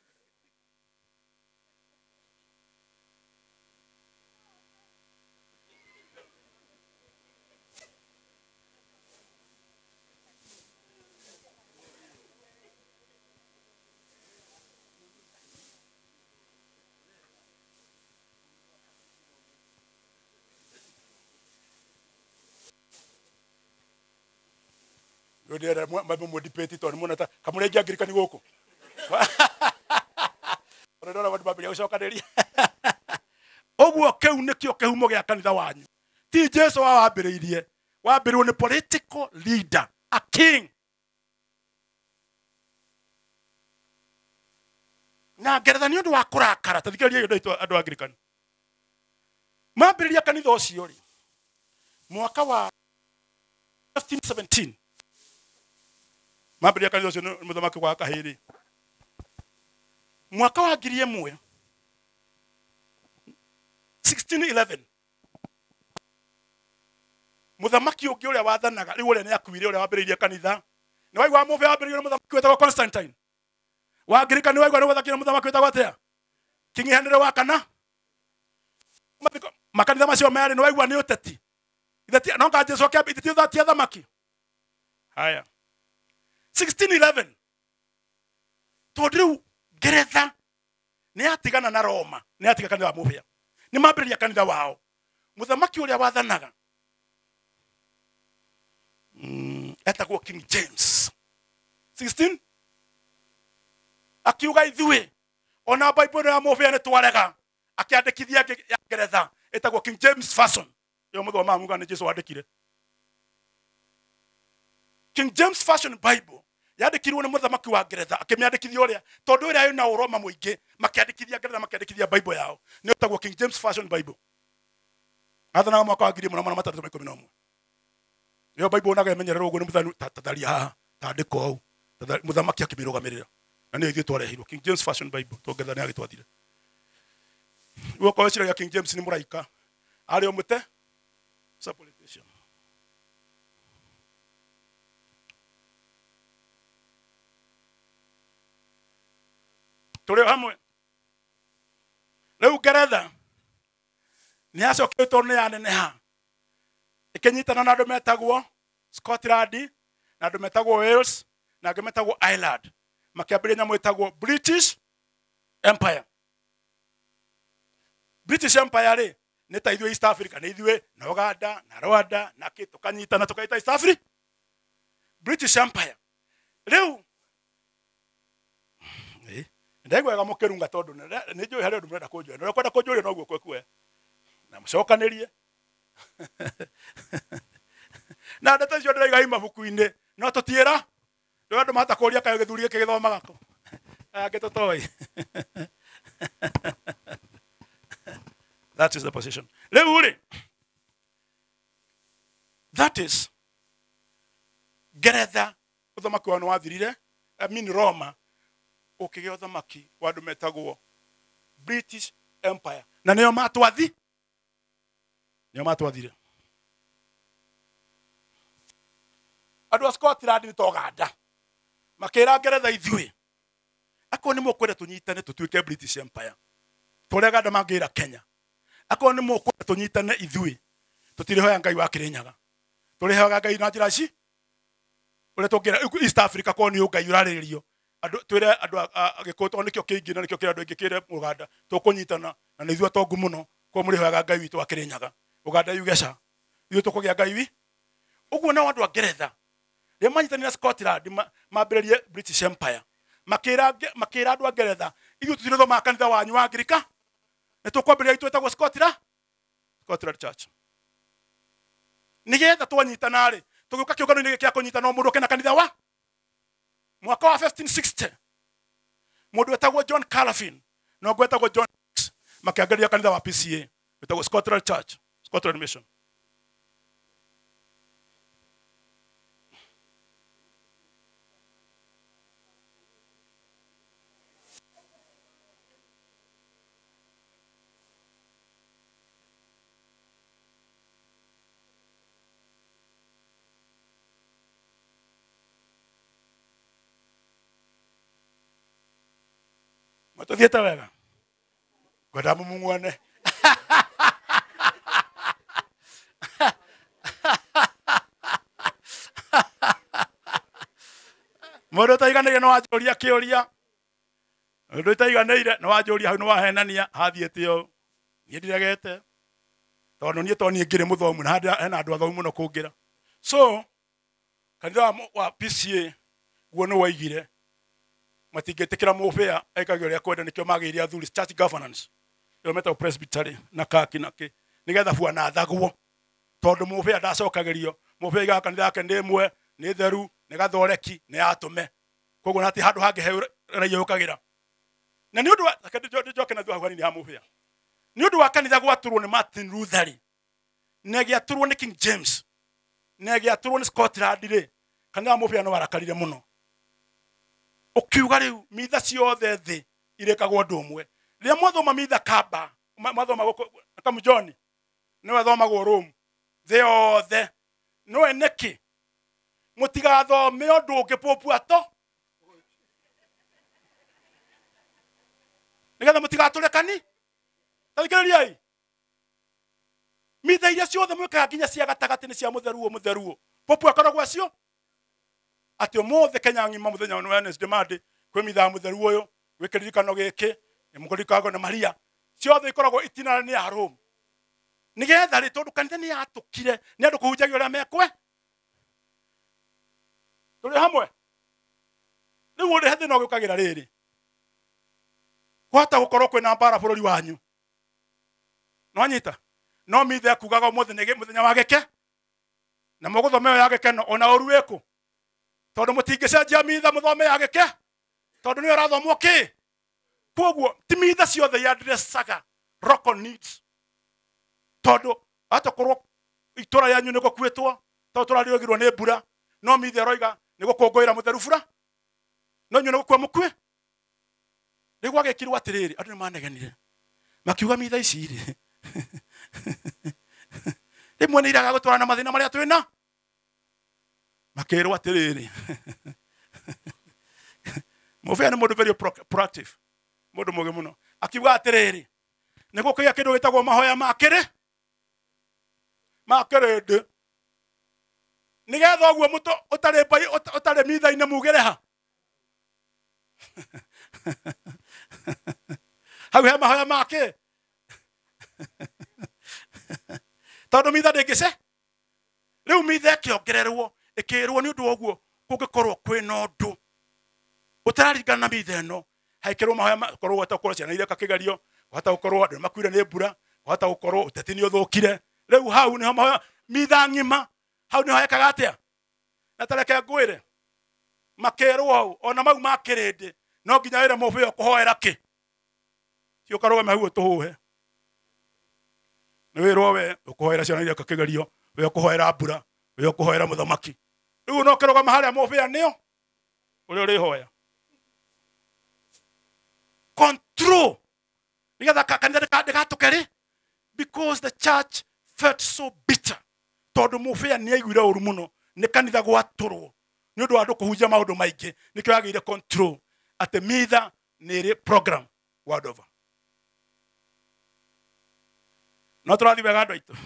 Yodera mambo mo debate to mona ta kamuregia Anglican goko orera wadu babiri ucokaneria oguo keu nikio kehumo gĩa kanitha wanyu ti Jesu wa wambĩrĩirie wambĩrĩirio nĩ political leader a king na Ngeretha nĩ ũndũ wa kũrakara tathikĩrĩria andũ andũ Anglican mambĩrĩria kanitha ũcio rĩ mwaka wa fifteen seventeen mambĩrĩria kanitha ũcio nĩ mũthamaki wa kahĩrĩ mwaka wa ngiri ĩmwe sixteen eleven muthamaki ũngĩ ũrĩa wathanaga rĩu ũrĩa nĩ akuire ũrĩa wambĩrĩirie kanitha nĩ waigua mũbĩ wambĩrĩirie mũthamaki wetagwo Constantine wa Anglican nĩ waigua nĩ gwathakire mũthamaki wetagwo atĩa King Henry wa kana makanitha macio merĩ nĩ waigua nĩ ũteti ithe no ka Jesu akĩambĩtie thatia thamaki haya sixteen eleven tondu rĩu Ngeretha nĩ atigana na Roma nĩ atiga kanitha wa mũbĩa nĩ mambĩrĩria kanitha wao muthamaki ũrĩa wathanaga etagwo King James sixteen akiuga ithuĩ ona Bible ya mũbĩa nĩ twarega akiandĩkithia ya Ngeretha etagwo King James version yo mũthoma muga nĩ Jesũ wandĩkire King James version Bible yandĩkirwo nĩ mũthamaki wa Ngeretha akĩmĩandĩkithia ũrĩa tondũ ũrĩa ĩna ũroma mũingĩ makĩandĩkithia Ngeretha makĩandĩkithia Bible yao nĩ etagwo King James version Bible athana mwaka wa ngiri ĩmwe na magana matatũ ma ikũmi na ũmwe yo Bible onaga ĩmenyererwo ũguo nĩ mũthani tatharia haha tandĩko hau mũthamaki akĩmĩrũgamĩrĩra na nĩ ithuĩ twarehirwo King James version Bible to Ngeretha nĩ agĩtwathire Uko ciragia King James ni muraika ari omute supplication tore hamwe leo Ngeretha ni acoketwo ni aneneha ikinyitana na andu metagwo Scotland na andu metagwo Wales na andu metagwo Ireland makiambiria nyamu etagwo British Empire. British Empire ri ni ta ithuĩ East Africa ni ithuĩ na Uganda na Rwanda na kitu kanyitana tukaita East Africa. British Empire riu eh ndegwega mukerunga tondu ni njui hari ndu murenda kunjua no kwenda kunjua no guo kwekwe na mucokanirie na ndata cio ndiraiga imabuku-ini no tutiira ndo andu mahata kuria kayo githuri giki githomaga ko agitotoi. That is the position. Leuri. That is Ngeretha uthamaki wano wathirire I mean Roma ukigea uthamaki wandu metagwo British Empire na nio matwathi nio matwathire andu a Scotland ni toganda makira Ngeretha ithuĩ ako ni mukwenda tunyitane tutuike British Empire torega andu mangira Kenya ako ni mukwenda tunyitane ithuĩ tutirihoya Ngai wa Kirinyaga turihoya Ngai na njira ici ule tokera East Africa ko ni Ngai uraririo andu twire andu agikoto nikyo kingi na nikyo kira andu ingikire Uganda tukunyitana na ni ithuĩ tongu muno ko murihoya Ngai witu wa Kirinyaga Uganda yugesha ithuĩ tukugia Ngai wi uguo na andu a Ngeretha ria manyitani na Scotland mambirerie British Empire makira makira andu a Ngeretha ithuĩ tutirithoma kanitha wanyu wa Angirika ni tukwambiria itu etagwo Scotland Scotland Church nigetha twanyitana ri tugiuka kiungano ni kia kunyitana mundu kena kanitha wa mwaka wa fifteen sixty mundu etagwo John Calvin no gwetagwo John makiangaria kanitha wa P C A etagwo Scotland Church Scotland Mission. Matothieta wega goda mumungwane modo taiganire no ajoria kioria ndo taiganire no ajoria hau no wahenania hathiete yo nie ndiregete tondu nie toni ngire muthomu na hena andu athomu muno kungira so kanitha wa P C A guo no waigire matingetekera mubea aikaga uria kwenda nikyo magiria athuri church governance yo meta presbytery na kaki naki nigetha buana thagwo tondu mubea ndacokagerio mubea ga kanitha yake ndimwe ni theru ni gathoreki ni atume koguo nati handu hangi heyo ukagira na ni undu wa kanitha joke na thuagani ni ha mubea ni undu wa kanitha gwaturwo ni Martin Luther negi aturwo ni King James negi aturwo ni Scotland ri kanitha mubea no warakarire muno ukiuga riu mitha ciothe thi irekagwo ndu umwe ria mwathoma mitha kamba mwathoma kamu John ni wathomagwo Rome the othe no eneki mutigathome undu ungi popu ato nigetha mutigatũrekani tathikĩrĩriai mitha iria ciothe mwikaga nginya cia gatagati ni cia mutheruo mutheruo popu akoragwo acio atio mothe Kenya ngima muthenya wa Wednesday mande kwi mitha mutheru uyu wikiririkano giki ni mukurikago na Maria ciothe ikoragwo itinana ni ya Rome nigetha ri tondu kanitha ni yatukire ni andu kuhunjagio ria mekwe tuli hamwe riu uri hethi no gukagira riri kwata gukorwo kwina mbara bururi wanyu no anyita no mithe akugaga muthenya muthenya wa geke na muguthomeo ya geke no ona oru wiku tondu mutingicenjia mithe muthome ya geke tondu ni urathomwo ki koguo ti mithe ciothe ya ndresaga local needs tondu atakorwo itura yanyu niko kwetwo tondu turariogirwo ni mbura no mithe roiga niko kongoira mutheru bura no nyu niko kwa mukwe rigwa gekirwo atiriri andu ni manegenire makiuga mithe ici ri rimwe ni iraga gutwara na mathina maria twina makirwo atiriri mufia ni mundu very proactive mundu muge muno akiuga atiriri niko kia kindu gitagwo mahoya makire makirinde nigetha ogwo muto utari bai utari mitha-ine mugire ha hau he mahoya make tondu mitha ndingice riu mitha ikiongererwo ikirwo ni undu ogwo kungikorwo kwina undu utararingana na mitha ino haikirwo mahoya korwo atakorwo ciana iria kakigerio hata gukorwo andu makwire ni mbura hata gukorwo uteti ni uthukire riu hau ni mahoya mitha ngima hau ni hoyekaga atia na tareke ngwire makirwo hau ona mau makirinde no nginya wire mubio kuhoera ki ti ukarwo mahu tuhuhe ni wirwo we ukuhoera ciana iria kakigerio we ukuhoera mbura we ukuhoera muthamaki riu no kiroga maharia mubia nio uri uri hoya control nigetha kanitha ndikatukeri because the church felt so bitter tondu mubia ni aiguire uru muno ni kanitha gwaturwo ni undu andu kuhunjia maundu maingi nikio agire control ate mitha ni ri program word over no turathi wega andu aitu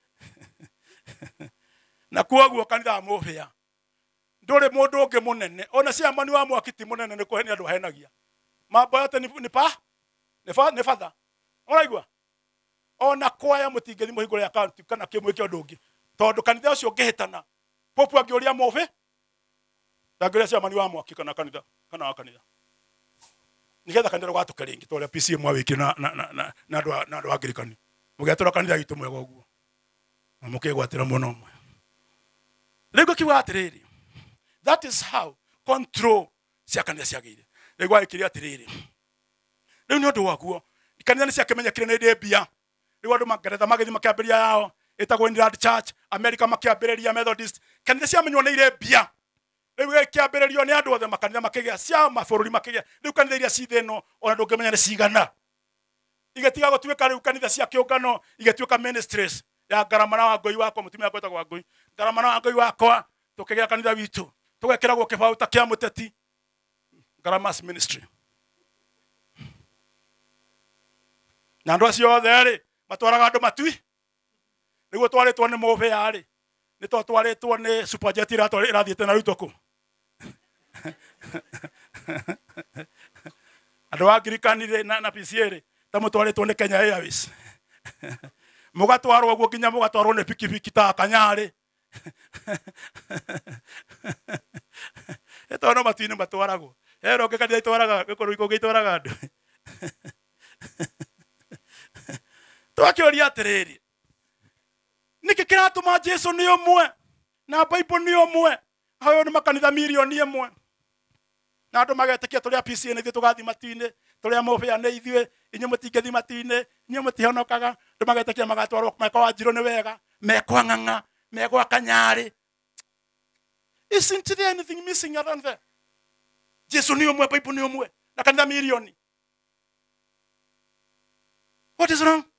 na kuoguo kanitha mubia nduri mundu ungi munene ona ciamani wa mwakiti munene ni kuhenia andu henagia mambo yote ni pa ni fa ni father oraigua ona kwaya mutingethi muhingure account kana kimwe kio ndungi tondu kanitha ucio ngihitana popu angiuria mubi ndangire ciamani wa mwaki kana kanitha kana wa kanitha nigetha kanitha gwatuka ringi tole P C mwa wiki na na na na andu na andu angirikani mugetora kanitha gitu mwega uguo mukigwatira muno mwe rigo kiwa atiriri that is how control cia kanitha ciagire rigo ikiria atiriri riu ni undu waguo kanitha ni ciakimenyekire ni ndembia riu andu mageretha magithi makiambiria yao itagwo Inland Church America makiambiriria Methodist kanitha ciamenywo ni irembia riu kiambiririo ni andu othe makanitha makigia cia mabururi makigia riu kanitha iria citheno ona ndungimenya ni cigana igetiga gutuika riu kanitha cia kiungano igetiuka ministries ya ngaramana wa ngoi wakwa mutumia kwetagwo wa ngoi ngaramana wa ngoi wakwa tukigira kanitha witu tugekiragwo kibauta kia muteti ngaramas ministry na ndo acio othe ri matwaraga andu matui niguo twaritwo ni mubia ri ni to twaritwo ni superjet ira irathiete na rutoku andu wa ngirikanire na na P C A ri ta mutwaritwo ni Kenya Airways mugatwarwo guo nginya mugatwarwo ni pikipiki ta kanyari eto no matini matwaragwo ero ngikania itwaraga gikoro iko gitwaraga andu twakioria atiriri niki kiratuma Jesu ni umwe na Bible ni umwe hayo ni makanitha milioni imwe na andu magetekia turia P C A ni thie tugathi matine turia mubia ni ithue inyu mutingethi matine inyu mutihonokaga andu magetekia magatwarwo meko wa njiro ni wega meko nganga meko kanyari isn't there anything missing around there Jesu ni umwe Bible ni umwe na kanitha milioni what is wrong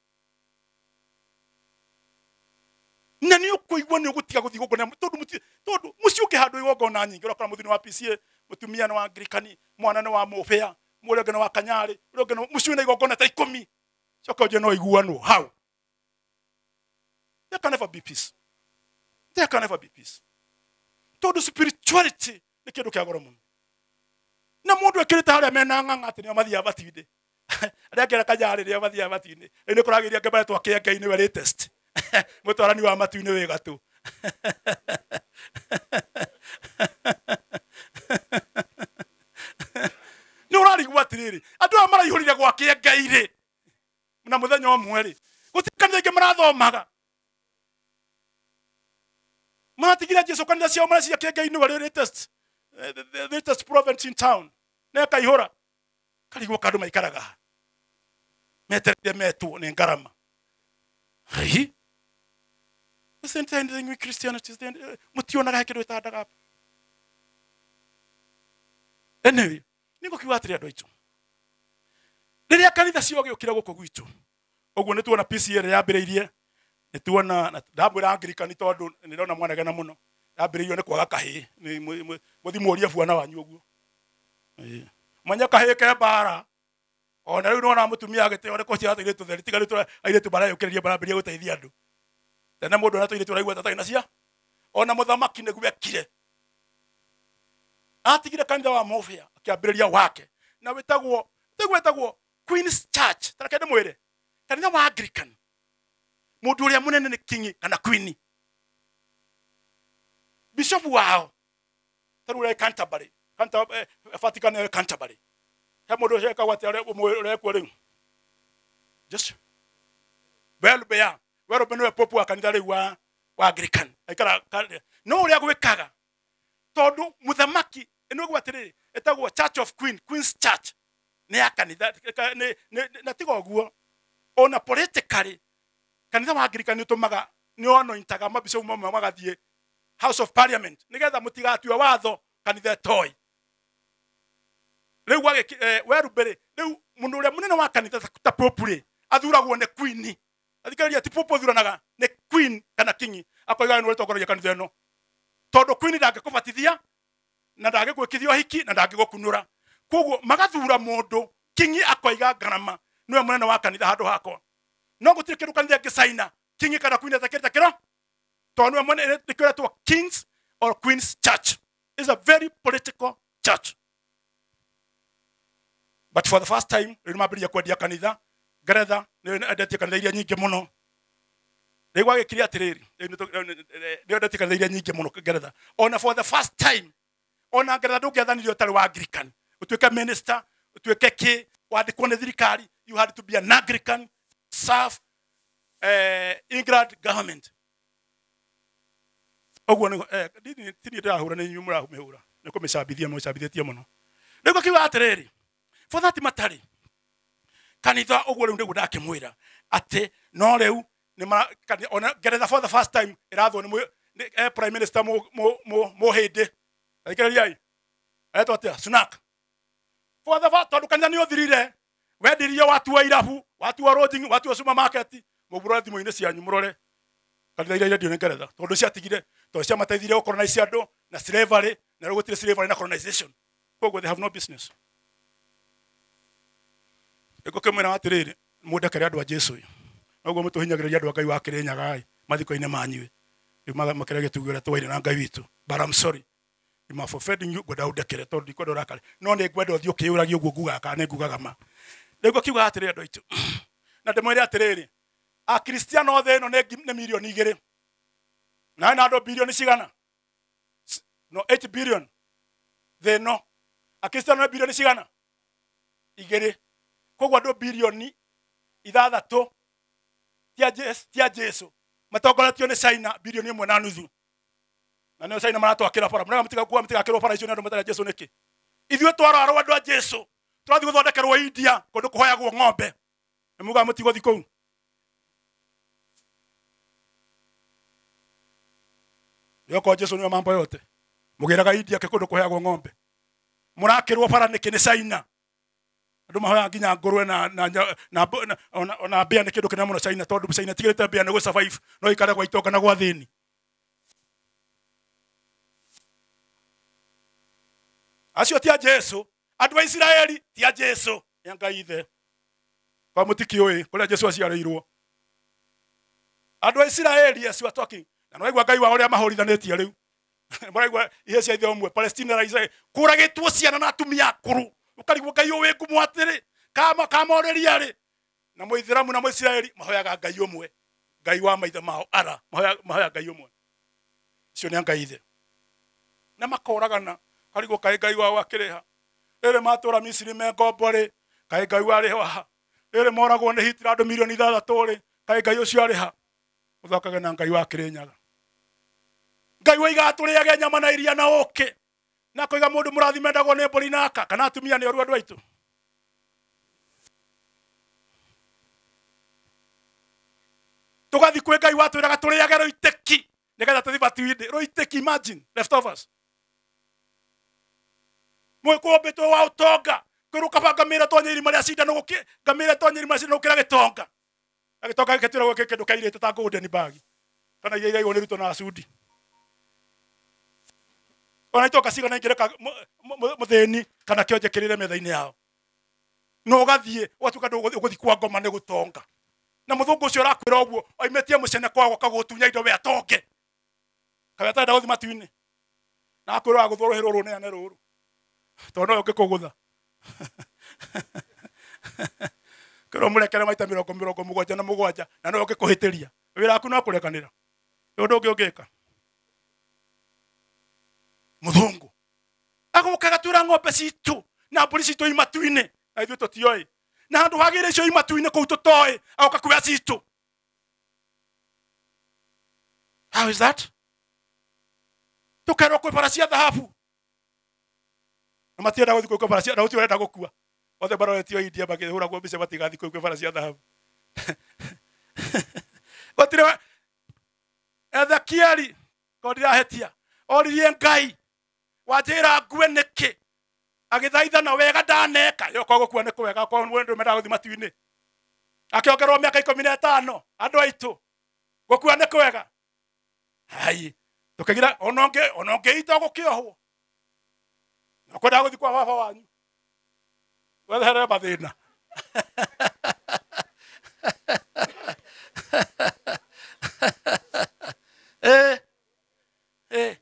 nani ukuigwa ni ugutiga guthi gukona tondu muti tondu muciuke handu igogo na nyingi urokora muthini wa P C A mutumia na wa Anglikani mwana na wa mubia murege na wa kanyari urege na muciuna igogo na ta ikumi coka uje no iguano how there can never be peace there can never be peace tondu spirituality ni kindu kia goro muno na mundu ekirite haria mena nganga ati ni mathia batinde aria kera kanyari ria mathia batinde ene kuragiria ngeba twa kienga ini we latest mutwarani wa matu-ini wega tu atiriri andu aya maraihurire gwake Ngai ri na muthenya omwe ri gutikana ingi marathomaga matigira Jesu kanitha ciao maracia ke Ngai ni wari latest the latest province in town na kaihura karigwo kandu maikaraga metere metu ni ngarama hai isn't anything with Christianity mutiona ga kindu itandaga anyway niko kiwatiri andu aitu riria kanitha cio giukira guku gwitu oguo ni tuona P C R yambiriirie ni tuona ndabwira Anglican tondu ni rona mwanagana muno yambiriirio ni kwaga kahi ni muthimuria bwana wanyu oguo manya kahi ke bara ona riu nona mutumia agite ore ko cia tigire tutheri tigari tu aire tu bara yukiririe bara mbiria guteithia andu tena mundu na tuire turaigwa tata ina cia ona muthamaki ni gwekire atigire kanitha wa Mofia akiambiriria wake na wetagwo tegwetagwo Queen's Church tarakende mwire kanitha wa Anglican mundu uria munene ni king kana queen bishop wao tarure Canterbury Canterbury Vatican Canterbury he mundu uria kawate ure ku riu just well beya wero beno popu wa kanitha riu wa Anglican aikara no uria gwikaga tondu muthamaki eno gwatiriri etagwo Church of Queen Queen's Church ne akanitha ne na tigo guo ona politically kanitha wa Anglican ni tumaga ni ono intaga mabisho mama magathie House of Parliament nigetha mutigatue watho kanitha toy riu wage werubere riu mundu uria munene wa kanitha ta popu athuragwo ne queen athikariria ti popu thuranaga ne queen kana king akoiga no retogororia kanitha no tondu queen ndage kubatithia na ndage gwikithio hiki na ndage gukunura koguo magathura mundu king akoiga garama niwe munene wa kanitha handu hakwa no gutire kindu kanitha ngisaina king kana queen atakirita kiro tondu niwe munene nikiretwo Kings or Queen's Church is a very political church. But for the first time rimabiri kwendia kanitha Ngeretha ni endete kanitha iria nyingi muno rigwa gikiria atiriri ni endete kanitha iria nyingi muno Ngeretha ona for the first time ona Ngeretha ndungethanire utari wa Anglican utuike minister utuike ki wandikwo ni thirikari you had to be an Anglican serve uh, England government oguo ni eh dini tini ndahura ni nyumura mehura ni kumicabithia mo cabithietie muno ndiko kiwa atiriri for that matari kanitha oguo riu ndigu ndakimwira ati no riu ni ona Ngeretha for the first time irathwo ni eh, prime minister mo mo mo hinde aikariai eto atia Sunak for the first tondu kanitha ni uthirire wendirie watu wa irabu watu wa lodging watu wa supermarket mubura thimo-ini cianyu murore kanitha iria ndio Ngeretha tondu ciatigire tondu cia mateithire o colonize andu na slavery na rugutire slavery na colonization koguo they have no business eko kemena atiriri mudakare andu a Jesu noguo mutuhinyagiriria andu a Ngai wa Kirinyaga mathiko-ini manyu imaga makere gitugura twaire na Ngai witu but I'm sorry ima for feeding you goda udakere tondu ikodo rakare no ne gwenda uthio kiuragia uguo nguga kana ngugaga ma ndego kiuga atiriri andu aitu na ndemwire atiriri a Cristiano othe no ne milioni igiri na na ndo bilioni cigana no eight billion they no a Cristiano bilioni cigana igiri kogwa ndo bilioni ithathatu tia Jesu tia Jesu matongoretio ni China bilioni imwe na nuthu na no China maratwakira para mna mtiga kuwa mtiga kiro para icio ndo matara Jesu niki ithuĩ twararwo andu a Jesu turathi guthondekerwo India kundu kuhoyagwo ng'ombe muga mutigo thikou yoko Jesu ni mambo yote mugiraga India ke kundu kuhoyagwo ng'ombe murakirwo para niki ni China andu mahoya nginya ngurwe na na na ona bia ni kindu kina muno China tondu China tigirite bia ni go survive no ikare gwa itoka na gwa thini acio tia Jesu andu a Israeli tia Jesu yanga ithe kwa mutikioi kuria Jesu aciareirwo andu a Israeli acio atoki na no igwa Ngai wa uria mahorithanetie riu maraigwa ihe cia ithe omwe Palestina na Israel kuragitwo ciana na atumia akuru ukarigwo Ngai uwe ngumu atiri kama kama oreria ri na muithiramu na muisraeli mahoyaga Ngai omwe Ngai wa maithe mao ara mahoya mahoya Ngai omwe cio ni Ngai ithe na makoragana karigwo kai Ngai wa wakireha ere matura Misiri me ngombore kai ngai wari wa ere moragwo ni Hitler andu milioni ithathatũ ri kai ngai ucio ari ha uthokage na ngai wa Kirinyaga ngai wa igaturiage nyama na iria na oke na koiga mundu murathi mendagwo ni mburi naka kana atumia ni oru andu aitu tugathi kwe ngai watwiraga turiage roiteki nigetha tuthi batuinde roiteki imagine leftovers mwe kuombetwo wa utonga kwiruka banga mira tonyiri maria cinda no guki ngamira tonyiri maria cinda ukira gitonga agitonga giketira gwe kindu kairite ta golden bag kana iria iria ione ruto na sudi ona itoka ciga na ingireka mutheni kana kionje kirire metha-ini yao no gathie watuka nduguthi kwa ngoma ni gutonga na muthungu ucio rakwira oguo oimetie mucene kwagwo kagutunya indo we atonge kawe tada guthi matu-ini na akwira guthoroherwo rune ane ruru tono yo ngikugutha kero murekere maita mirongo mirongo mugwanja na mugwanja na no ngikuhitiria wira aku no kurekanira undu ungi ungika muthungu agukaga tura ng'ombe citu na mburi citu imatu-ini na ithuĩ tũtioi na handu hagire icio imatu-ini kũu tũtoi agoka kuoya citu. How is that? Tukerwo kwĩ bara cia thahabu na matienda gũthiĩ kwĩ bara cia na ũtio ũrenda gũkua othe bara etio India makĩhũragwo mbica matigathi kwĩ bara cia thahabu gũtirĩ Ezekieli kondirahetia oririe ngai wajira ngwe niki agithaithana wega ndaneka yoko gukua ni kwega kwa wendu menda guthi matu-ini akiongerwo miaka ikũmi na ĩtano andu aitu gukua ni kwega hai tukagira ononge ononge ito gukiohwo nakwenda guthi kwa baba wanyu wehere bathina eh eh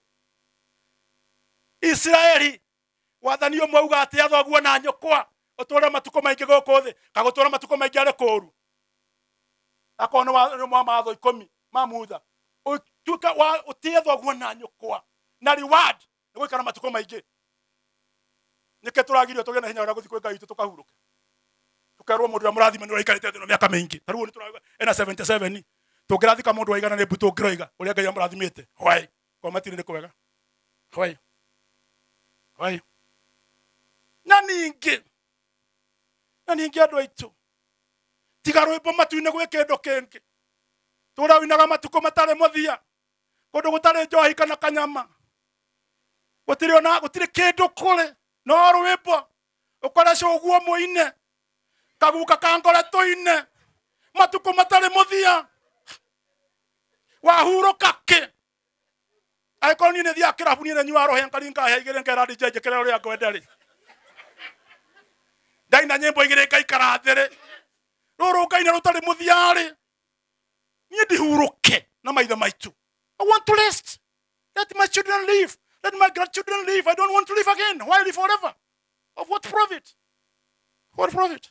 Israeli wathani umwe uga ati athoguo na nyukwa utore matuko maingi guku thi kagutura matuko maingi ari kuru akono wa matho ikũmi mamutha utuka wa utie thoguo na nyukwa na reward ni gwikara matuko maingi nike turagirio tuge na hinya wa guthi kwe ngai tukahuruka tukerwo mundu wa murathime ni uraikarite thino miaka mingi taruo ni turaga ena seventy seven tungirathika mundu waigana ni mbuto ngiroiga uria ngai amurathimite hwai kwa matiri ni kwega hwai hwai na ningi na ningi andu aitu tiga rwimbo matu-ini gwi kindu kingi turawinaga matuko matare muthia kundu gutare njohi kana kanyama gutiri ona gutiri kindu kuri no rwimbo ukore coguo muine kaguka kangore tuine matuko matare muthia wahuruka ki aikoni ni thia kirabu ni nyua roho yankaringa haigire ngera ndijeje kire uri akwenderi daina nyimbo igire kai karathire ruru kaina rutari muthiari ni ndihuruke na maitha maitu. I want to rest. Let my children live. Let my grandchildren live. I don't want to live again. Why live forever? Of what profit? What profit?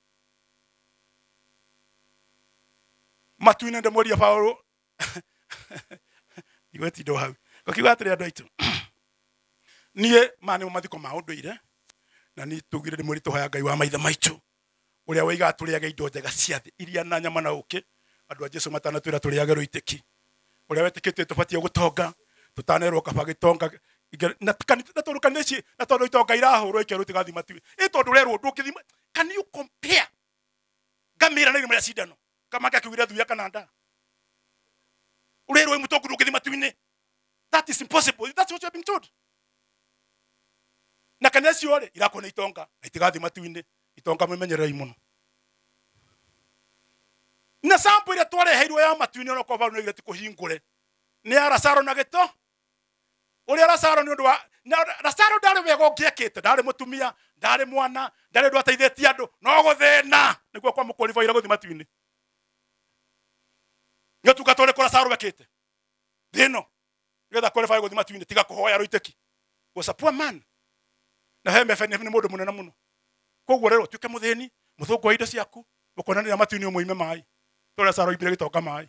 Matu-ini ndemori Paulo igoti ndo hau gokiwatire andu aitu nie mane mathiko ma unduire na ni tugire ndi muri tuhoya ngai wa maitha maitu uria wiga turiage indo njega cia thi iria na nyama na uki andu a Jesu matana twira turiage ruitiki uria wetikite tubatie gutonga tutanerwo kaba gitonga na na turukaneci na tondu itonga irahurwo ikeru tigathi matu i tondu rerwo ndukithi. Can you compare ngamira na iri muri cindano kama ngakiwira thuya kana nda urerwo imutongu ndukithi matu-ini? That is impossible. That's what you have been told. Na kanesi ore irakona itonga na itigathi matu-ini itonga mwimenyerere muno na sample ile tware heirwo ya matu-ini ono kwa varu ile tikuhingure ni arasaro na geto uri arasaro ni undu wa arasaro ndari wego ngiekite ndari mutumia ndari mwana ndari ndu ateithĩtie andu no guthina niguo kwa mukwalifa ira guthi matu-ini nyo tukatore kora saro wekite thino ngetha qualify guthi matu-ini tiga kuhoya ruiteki was a poor man na he mefene ni mundu munene muno koguo rero tuke muthini muthungu wa indo ciaku mukonanira matu-ini umuime mai tore saro ibire gitoka mai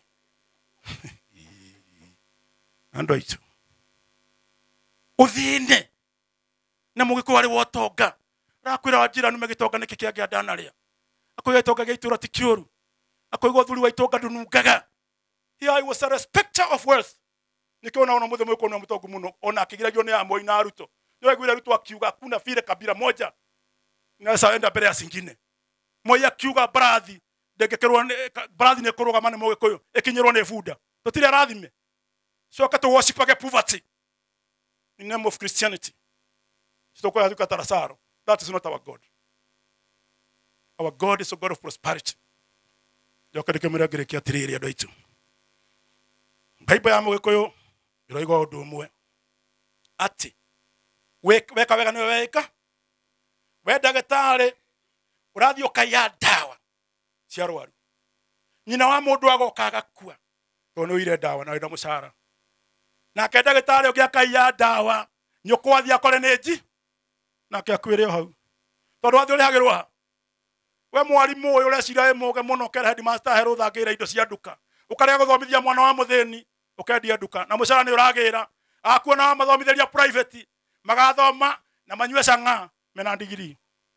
ando itu uthine na mugiko wari wotonga rakwira wajira nume gitonga niki kiagia ndanaria akoiga gitonga giitura ti kiuru akoiga thuri wa itonga ndunungaga. Here he was a respecter of wealth. Nikiona ona muthe mwiko na mutongu muno ona akigiragio ni amoi na Ruto. Ndio gwira Ruto akiuga kuna vile kabila moja na saenda mbere ya singine. Moya akiuga brathi ndegekerwa brathi ne kuruga mane mo gikoyo ekinyirwo ne fuda. Totire rathime. So kato worship age poverty. In the name of Christianity. Sitokoya tukatarasaro. That is not our God. Our God is a God of prosperity. Yokadike muragire kia tiriri ado itu. Bible ya mo gikoyo iroigo undu umwe. Ati weka wega niwe weka. We ndagĩtarĩ ũrathiĩ ũkaiya ndawa cia arwaru. Nyina wa mũndũ agoka agakua tondũ nĩ ũire ndawa na wĩna mũcara. Nake ndagĩtarĩ ũngĩ akaiya ndawa nyũkwa athiĩ akore nĩ nji nake akuĩre o hau. Tondũ athiĩ ũrĩhagĩrwo ha. We mwarimũ ũyũ ũrecira wĩ mũũge mũno ũkera headmaster he rũtha angĩra indo cia nduka. Ũkarega gũthomithia mwana wa mũthĩni ũkendia nduka na mũcara nĩ ũragĩra. Akuona wa mathomithĩria private magathoma na manyue cang'a mena ndigiri.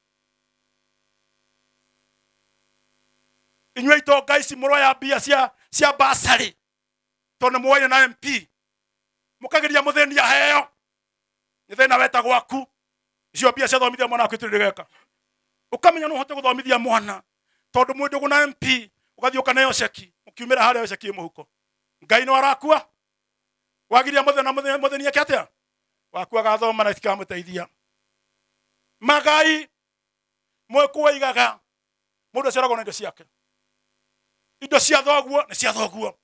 Inywe itonga ici mũrwa ya mbia cia cia basari tondũ mũwaine na M P mũkageria mũthĩni aheo nĩ thĩna weta gwaku icio mbia cia thomithia mwana waku itirĩgeka. Ukamenya no ũhote gũthomithia mwana tondũ mũndũ na M P ũgathiĩ ũkaneo ceki ũkiumĩra harĩa ceki mũhuko. Ngai no arakua wagiria mũthenya mũthenya yake atia waku agathoma na itikamũteithia. Magai mwekuigaga mũndũ aceragwo na indo ciake. Indo cia thoguo nĩ cia thoguo.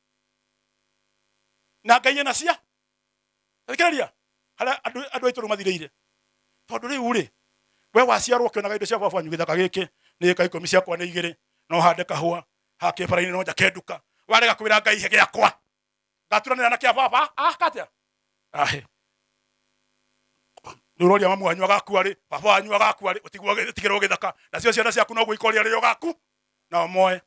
Na Ngai ena cia. Thikĩrĩria harĩa andũ andũ aitũ mathirĩire. Tondũ rĩu rĩ we waciarwo kĩonaga indo cia baba wanyu gĩthaka gĩkĩ nĩ ĩka ikũmi ciakwa nĩ igĩrĩ no hande kahũa hake bara-inĩ no njake nduka. Warega kwĩra Ngai he gĩakwa. Ngaturanĩra na kĩa baba ah katia. Ahe. Nuroria mamu wanyu agakua ri baba wanyu agakua ri utigwo utigirwo githaka na cio ciana ciaku no gwikoria ri gaku na moe.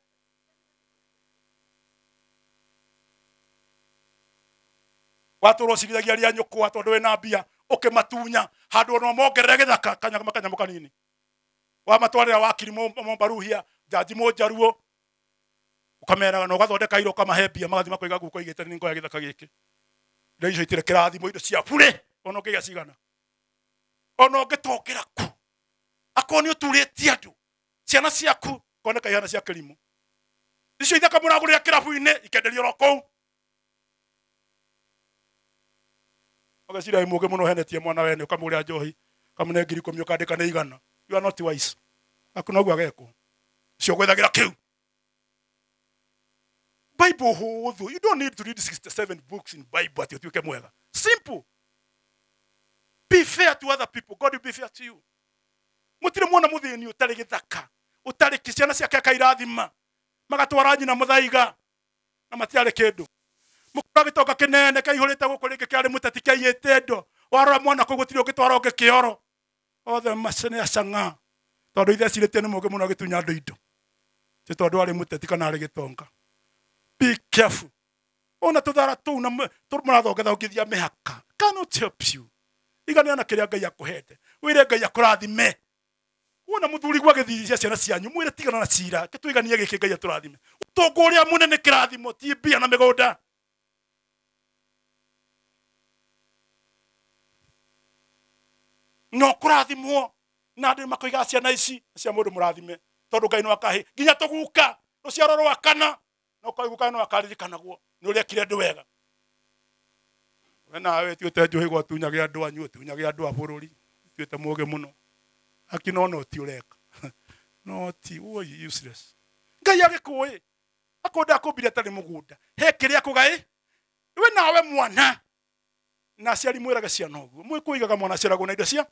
Watoro cigithagia ria nyukwa tondu we na mbia ukimatunya handu no mongerere githaka kanyama kanyamo kanini wa matwarira wakiri mombaruhia jaji mojaruo ukamera no gathondeka iro kama hebia magathima kuiga guko igite ni ngoya githaka giki ndio icio itire kirathimo indo cia bure ono kiga cigana ono ngitokera ku akoni uturĩtie andũ ciana ciaku koneka ihana cia kĩrimũ icio ithaka mũragũrĩra kĩrabu-inĩ ikenderio ro kũu. Ogacira mũge mũno henetie mwana wene ũkamũrĩa njohi kamũne ngiri ikũmi ũkandĩka nĩ igana. You are not wise. Akuna ũguo agekwo cio gwethagira kĩu. Bible hũthũ. You don't need to read sixty-seven books in Bible ati ũtuĩke mwega. Simple. Be fair to other people. God will be fair to you. Mutire mwana muthini utari githaka. Utari kiciana ciake akairathima. Magatwara nyina muthaiga. Na matiare kindu. Mukura gitoka kinene kaihurite guku ringi kiari mutati kiayite ndo. Warora mwana kũ gutiri ugitwara ungi kioro. Othe macene acanga. Tondu ithe cirite ni muge muno agitunya andu indo. Ti tondu ari mutati kana ari gitonga. Be careful. Ona tuthara tu na tumurathogetha ukithia mihaka. Cannot help you. Igana na kiria Ngai akuhete wire Ngai akurathime. Wona muthuri gwa githithia ciana cianyu mwire tigana na cira gituiganie giki Ngai aturathime. Utongo uria munene kirathimo ti mbia na migunda. No kurathimwo na andu makoiga ciana ici cia mundu murathime tondu Ngai no akahe nginya tuguka ruciaro rwa kana no koiguka no akaririkanaguo ni uria kire ndu wega. Wena we tuite njuhi gwa tunyagia andu anyu tunyagia andu a bururi tuite muge muno akino no ti ureka no ti uoi useless. Ngai agikuwi akonda akumbire tari mugunda he kiria kugai we nawe mwana na ciari mwiraga ciana uguo mwikuigaga mwana ciaragwo na indo cia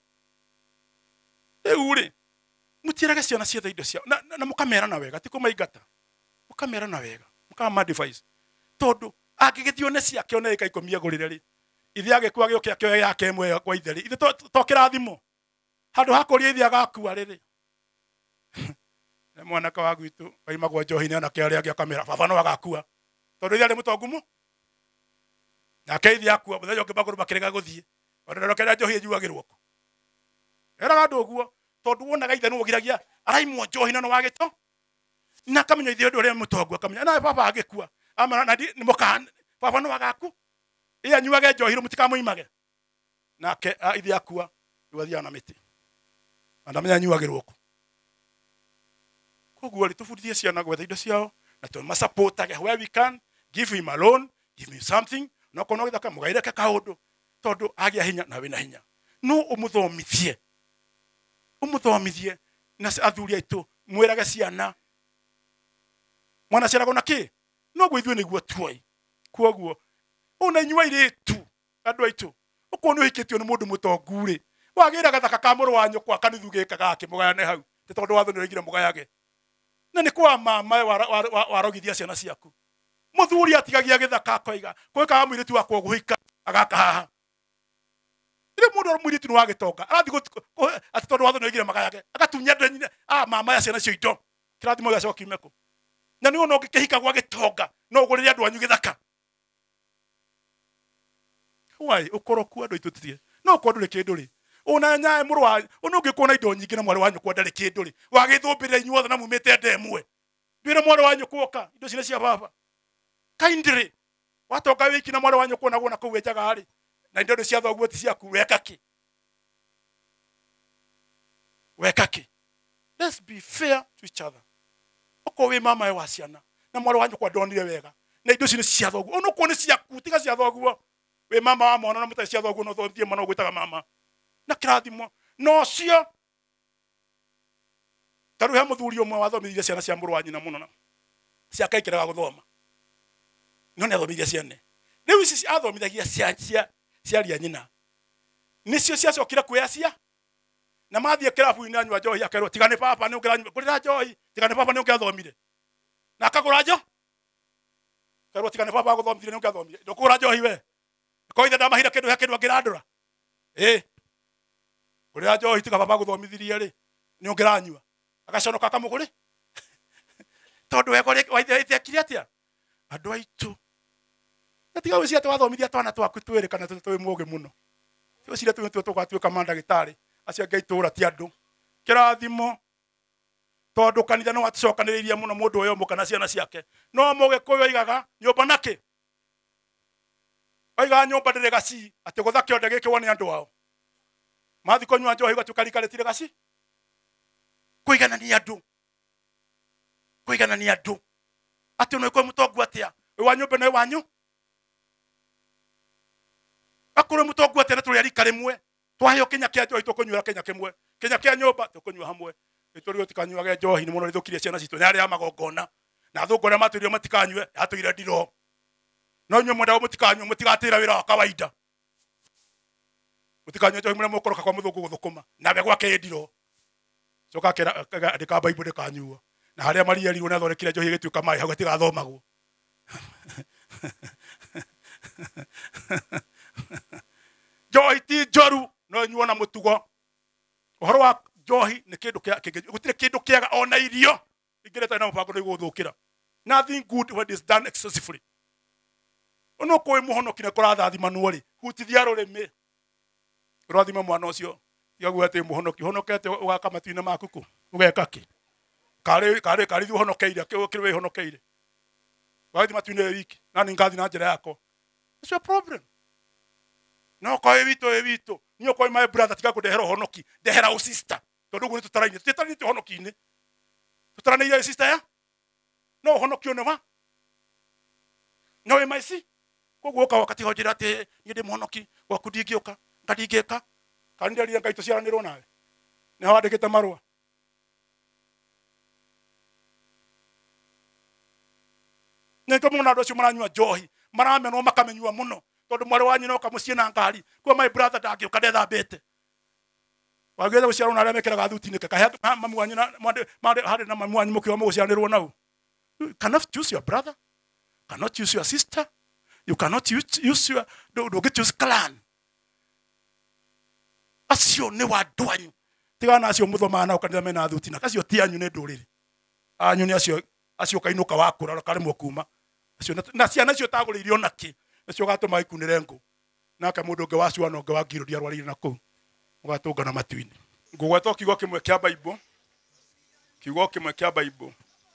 eure mutiraga ciana cietha indo cia na, na, na mukamera na wega ti kumaigata mukamera na wega mukama advice tondu angigithio ne ciake ona ika ikomia gurire ri ithe agikua gioke akio yake mwe kwa itheri ithe to kirathimo handu hakoria ithe agakua riri mwana ka wagwitu kaima gwa njohi ne na kiari agi akamera baba no agakua tondu ithe ari mutongumu na keithia akua muthenya ungi maguru makirega guthie ona ndo kenda njohi ejuagirwo ko era andu guo tondu wona gaithe no giragia araimwo njohi no wagito na kamenya ithe ndu ria mutongu akamenya na baba agikua ama na ni mukan baba no wagaku iya nyuage njohi ru mutikamuimage nake ithe akua iwathia na miti andamenya nyuagirwo ku koguo ri tufundithie ciana gwetha indo ciao na tu masupportage where we can give him a loan give me something no kono githaka mugaire ka kaundu tondu agia hinya na wina hinya no umuthomithie umuthomithie na athuri aitu mwirage ciana mwana ciana gona ki no gwithwe niguo tuoi koguo una nyua iritu andu aitu ukono hikitio ni mundu mutongu ri wagira gathaka ka muru wanyu kwa kanithu gika gake mugayane hau te tondu watho ni rigire mugayage na ni kwa mama warogithia ciana ciaku muthuri atigagia githaka koiga kwika mwiritu wakwa guhika agaka haha ile mundu mwiritu ni wagitonga arathi ati tondu watho ni rigire magayage agatunya ndanyine ah mama ya ciana cio indo kirathimo gya coki meko na ni ono ngikihika gwa gitonga no gurire andu anyu githaka wai ukoroku andu itutie no ko nduri kindu ri una nyae muru wa ono ngikona indo nyingi na mwari wanyu kwa ndari kindu ri wagithumbire inyuothe na mumite ndemwe ndire mwari wanyu kuoka indo cine cia baba kindly watoka wiki na mwari wanyu kuona gona ku wejaga ri na indo cia thoguo ti cia ku weka ki weka ki let's be fair to each other oko we mama wa ciana na mwari wanyu kwa ndonire wega na indo cine cia thoguo ono ko ni cia ku tiga cia thoguo we mama wa mwana na mutai cia thoguo no thonthie mwana gwitaga mama na kirathimo no cio taru he muthuri umwe wathomithia ciana cia muru wanyu na muno na cia kaikiraga guthoma no ne athomithia ciane riu ici athomithagia cia cia ciaria nyina nicio cia cokira kuya cia na mathie kirabu ina nywa njohi akerwo tigane papa ni ukira kurira njohi tigane papa ni ukiathomire na akagura njo kerwo tigane papa guthomithire ni ukiathomire ndukura njohi we ko ithe ndamahira kindu kindu ngirandura eh kurira njohi tiga papa guthomithirie ri ni ungiranywa agaconoka akamuguri tondu we kore waithe ithe kiriatia andu aitu atiga wici ati wathomithia twana twaku twiri kana twi muge muno tio cire twi twi tugatuika mandagitari acia ngai tura ti andu kirathimo tondu kanitha no aticokaniriria muno mundu uyo mukana ciana ciake no muge kuyo igaga nyumba naki oiga nyumba ndire gaci ati guthake onde giki woni andu wao mathi konywa njohi gatukarikaretire gaci kuigana ni andu kuigana ni andu ati no iko mutongu atia we wanyu bene wanyu akuru mutongu atia tuli ari karimwe twahe okinya kia njohi tukunywa kenya kimwe kenya kia nyumba tukunywa hamwe ituri utikanywa njohi ni muno rithukirie ciana citu nyari ya magongona na thungora maturio matikanywe atuire ndiro no nywe mwenda mutikanywe mutigatira wira wa kawaida mutikanywe njohi mure mukoroka kwa muthungu guthukuma na be gwake ndiro coka kera ndika bible ndikanyua na haria maria rirwo na thorekire njohi gituika mai hau gatigathomagwo njohi ti njoru no nyuo na mutugo uhoro wa njohi ni kindu kia gutire kindu kiaga ona irio ingireta na mubango ni guthukira nothing good when is done excessively ono koi muhonoki na kurathathima nuori hutithia rurimi rathima mwana ucio yagu ate muhonoki honokete ugaka matuina makuku ugeka ki kare kare kare thi honokeire kirwe honokeire wathi matuina wiki nani ngathi na njira yako it's a problem no ko evito evito niyo ko my brother tika ko dehero honoki dehera o sister to ndugu ni tutaraini tutaraini to honoki ni tutaraini ya sister ya no honoki ono ma no my si ko guoka wakati hojira te ni de honoki wa kudigioka ngadigeka kandi ali ngai to ciaranirwo nawe ne hawandikite marua ne to muna ndo cio maranywa njohi maramenwo makamenywa muno tondu mwari wanyu no kamucie na ngari kwa my brother ndangioka ndetha mbete wagire guciarwo na aria mekiraga thuti-ini kahe mamu wanyu na mande hari na mamu wanyu mukiwa muguciaranirwo nau. You cannot choose your brother, cannot choose your sister, you cannot use, use your do, do get use clan acio ne wandu anyu tigana acio muthoma na ukanitha mena thuti na kacio ti anyu ne nduriri anyu ni acio acio kainuka wakura kare mukuma acio na ciana cio taguririo naki acio gatuma ikunire ngo naka mundu nge wacio no nge wangiro dia rwari na ku ugatunga na matuini ngugweta kiugo kimwe kia Bible kiugo kimwe kia Bible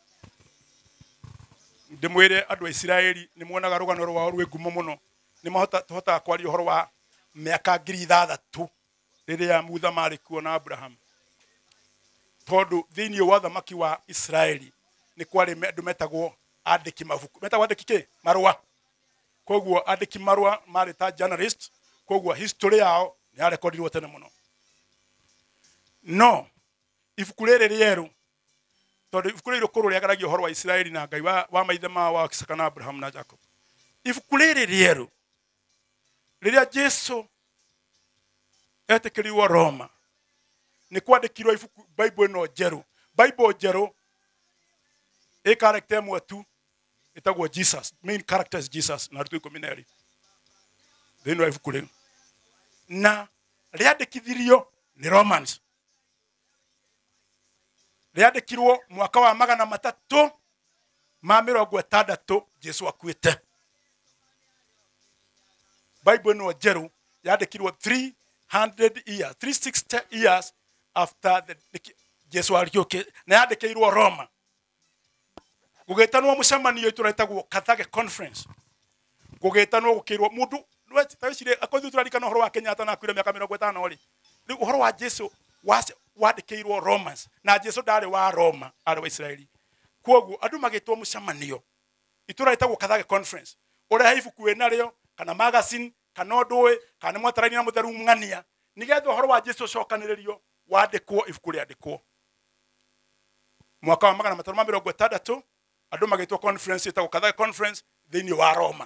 ndimwire andu a Isiraeli ni muonaga rugano rwao rwe ngumo muno ni mahota tuhota kwaria horo wa miaka ngiri ithathatu riria mutha mari kuo na Abraham tondu thiini wa thamaki wa Israeli ni kwari andu metagwo andiki mabuku metagwo andiki ki marua koguo andiki marua mari ta journalist koguo history yao ni arekordirwo tene muno no ibuku riri rieru tondu ibuku riri rukuru riagaragio horo wa Israeli na Ngai wa, wa maithe ma wa Isaka na Abraham na Jacob ibuku riri rieru riria Jesu etekiriwo Roma ni kwandikirwo ibuku Bible no jeru Bible jeru e character mwe tu itagwo Jesus main character is Jesus na rutu ikumi na eri thino ibuku riu na riandikithirio ni Romans riandikirwo mwaka wa magana matatu ma mirongo itandatu Jesu akuite Bible no jeru yandikirwo three hundred years three hundred sixty years after the Jesu ariuke na yandikirwo Roma gugetanwo mucemanio ituretagwo Carthage conference gugetanwo gukirwo mundu tawicire akothi turarikana horo wa Kenyatta na kwire miaka mirongo itano ri ri horo wa Jesu wandikirwo Romans na Jesu ndari wa Roma ari wa Israeli kwoguo andu magitwo mucemanio ituretagwo Carthage conference ore haifu kwena rio kana magazine kana ndwe kana mwatarani na mutheru ngania nigetho horo wa Jesu cokaniririo wandikwo ibuku riandikwo mwaka wa magana matano ma mirongo itandatu andu magitwo conference itagwo Carthage conference thiini wa Roma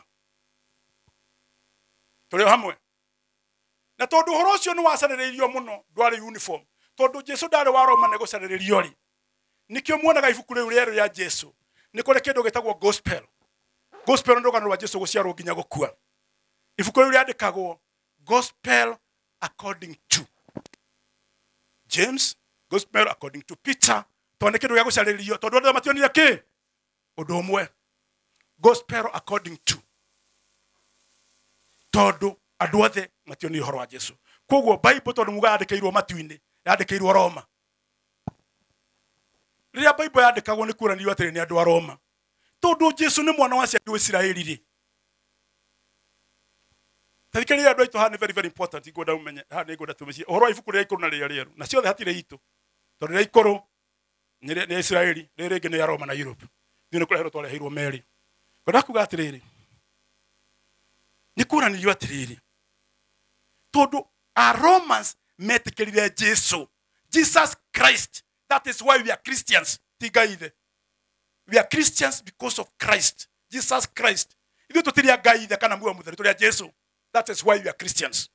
tuli hamwe na tondu horo ucio ni wacaniririo muno ndwari uniform tondu Jesu ndari wa Roma ne gucaniririo ri nikio muonaga ibuku riu rieru ya Jesu ni kuri kindu gitagwo gospel gospel ndo kanwa Jesu guciarwo nginya gukua ibuku riu riandikagwo gospel according to James gospel according to Peter tondu kindu gya gucaniririo tondu ndio mationire ki undu umwe gospel according to tondu andu othe mationire horo wa Jesu koguo Bible tondu muga yandikirwo matuini yandikirwo Roma riria Bible yandikagwo ni kuranirwo atiri ni andu a Roma tondu Jesu ni mwana wa ciandu Israeli ri tarikiri andu aitu hani very very important igoda umenye hani igoda tumeci horo ibuku ria ikuru na ria rieru na ciothe hatire itu tondu ria ikuru ni Israeli riri ngi ni ya Roma na Europe thine kurehero tware heirwo meri ngoda kuga atiriri ni kuranirwo atiriri tondu a Romans metikirire Jesu Jesus Christ that is why we are Christians tigaithe we are Christians because of Christ Jesus Christ ithu tutiria gaithe kana muo mutheru turia Jesu that is why we are Christians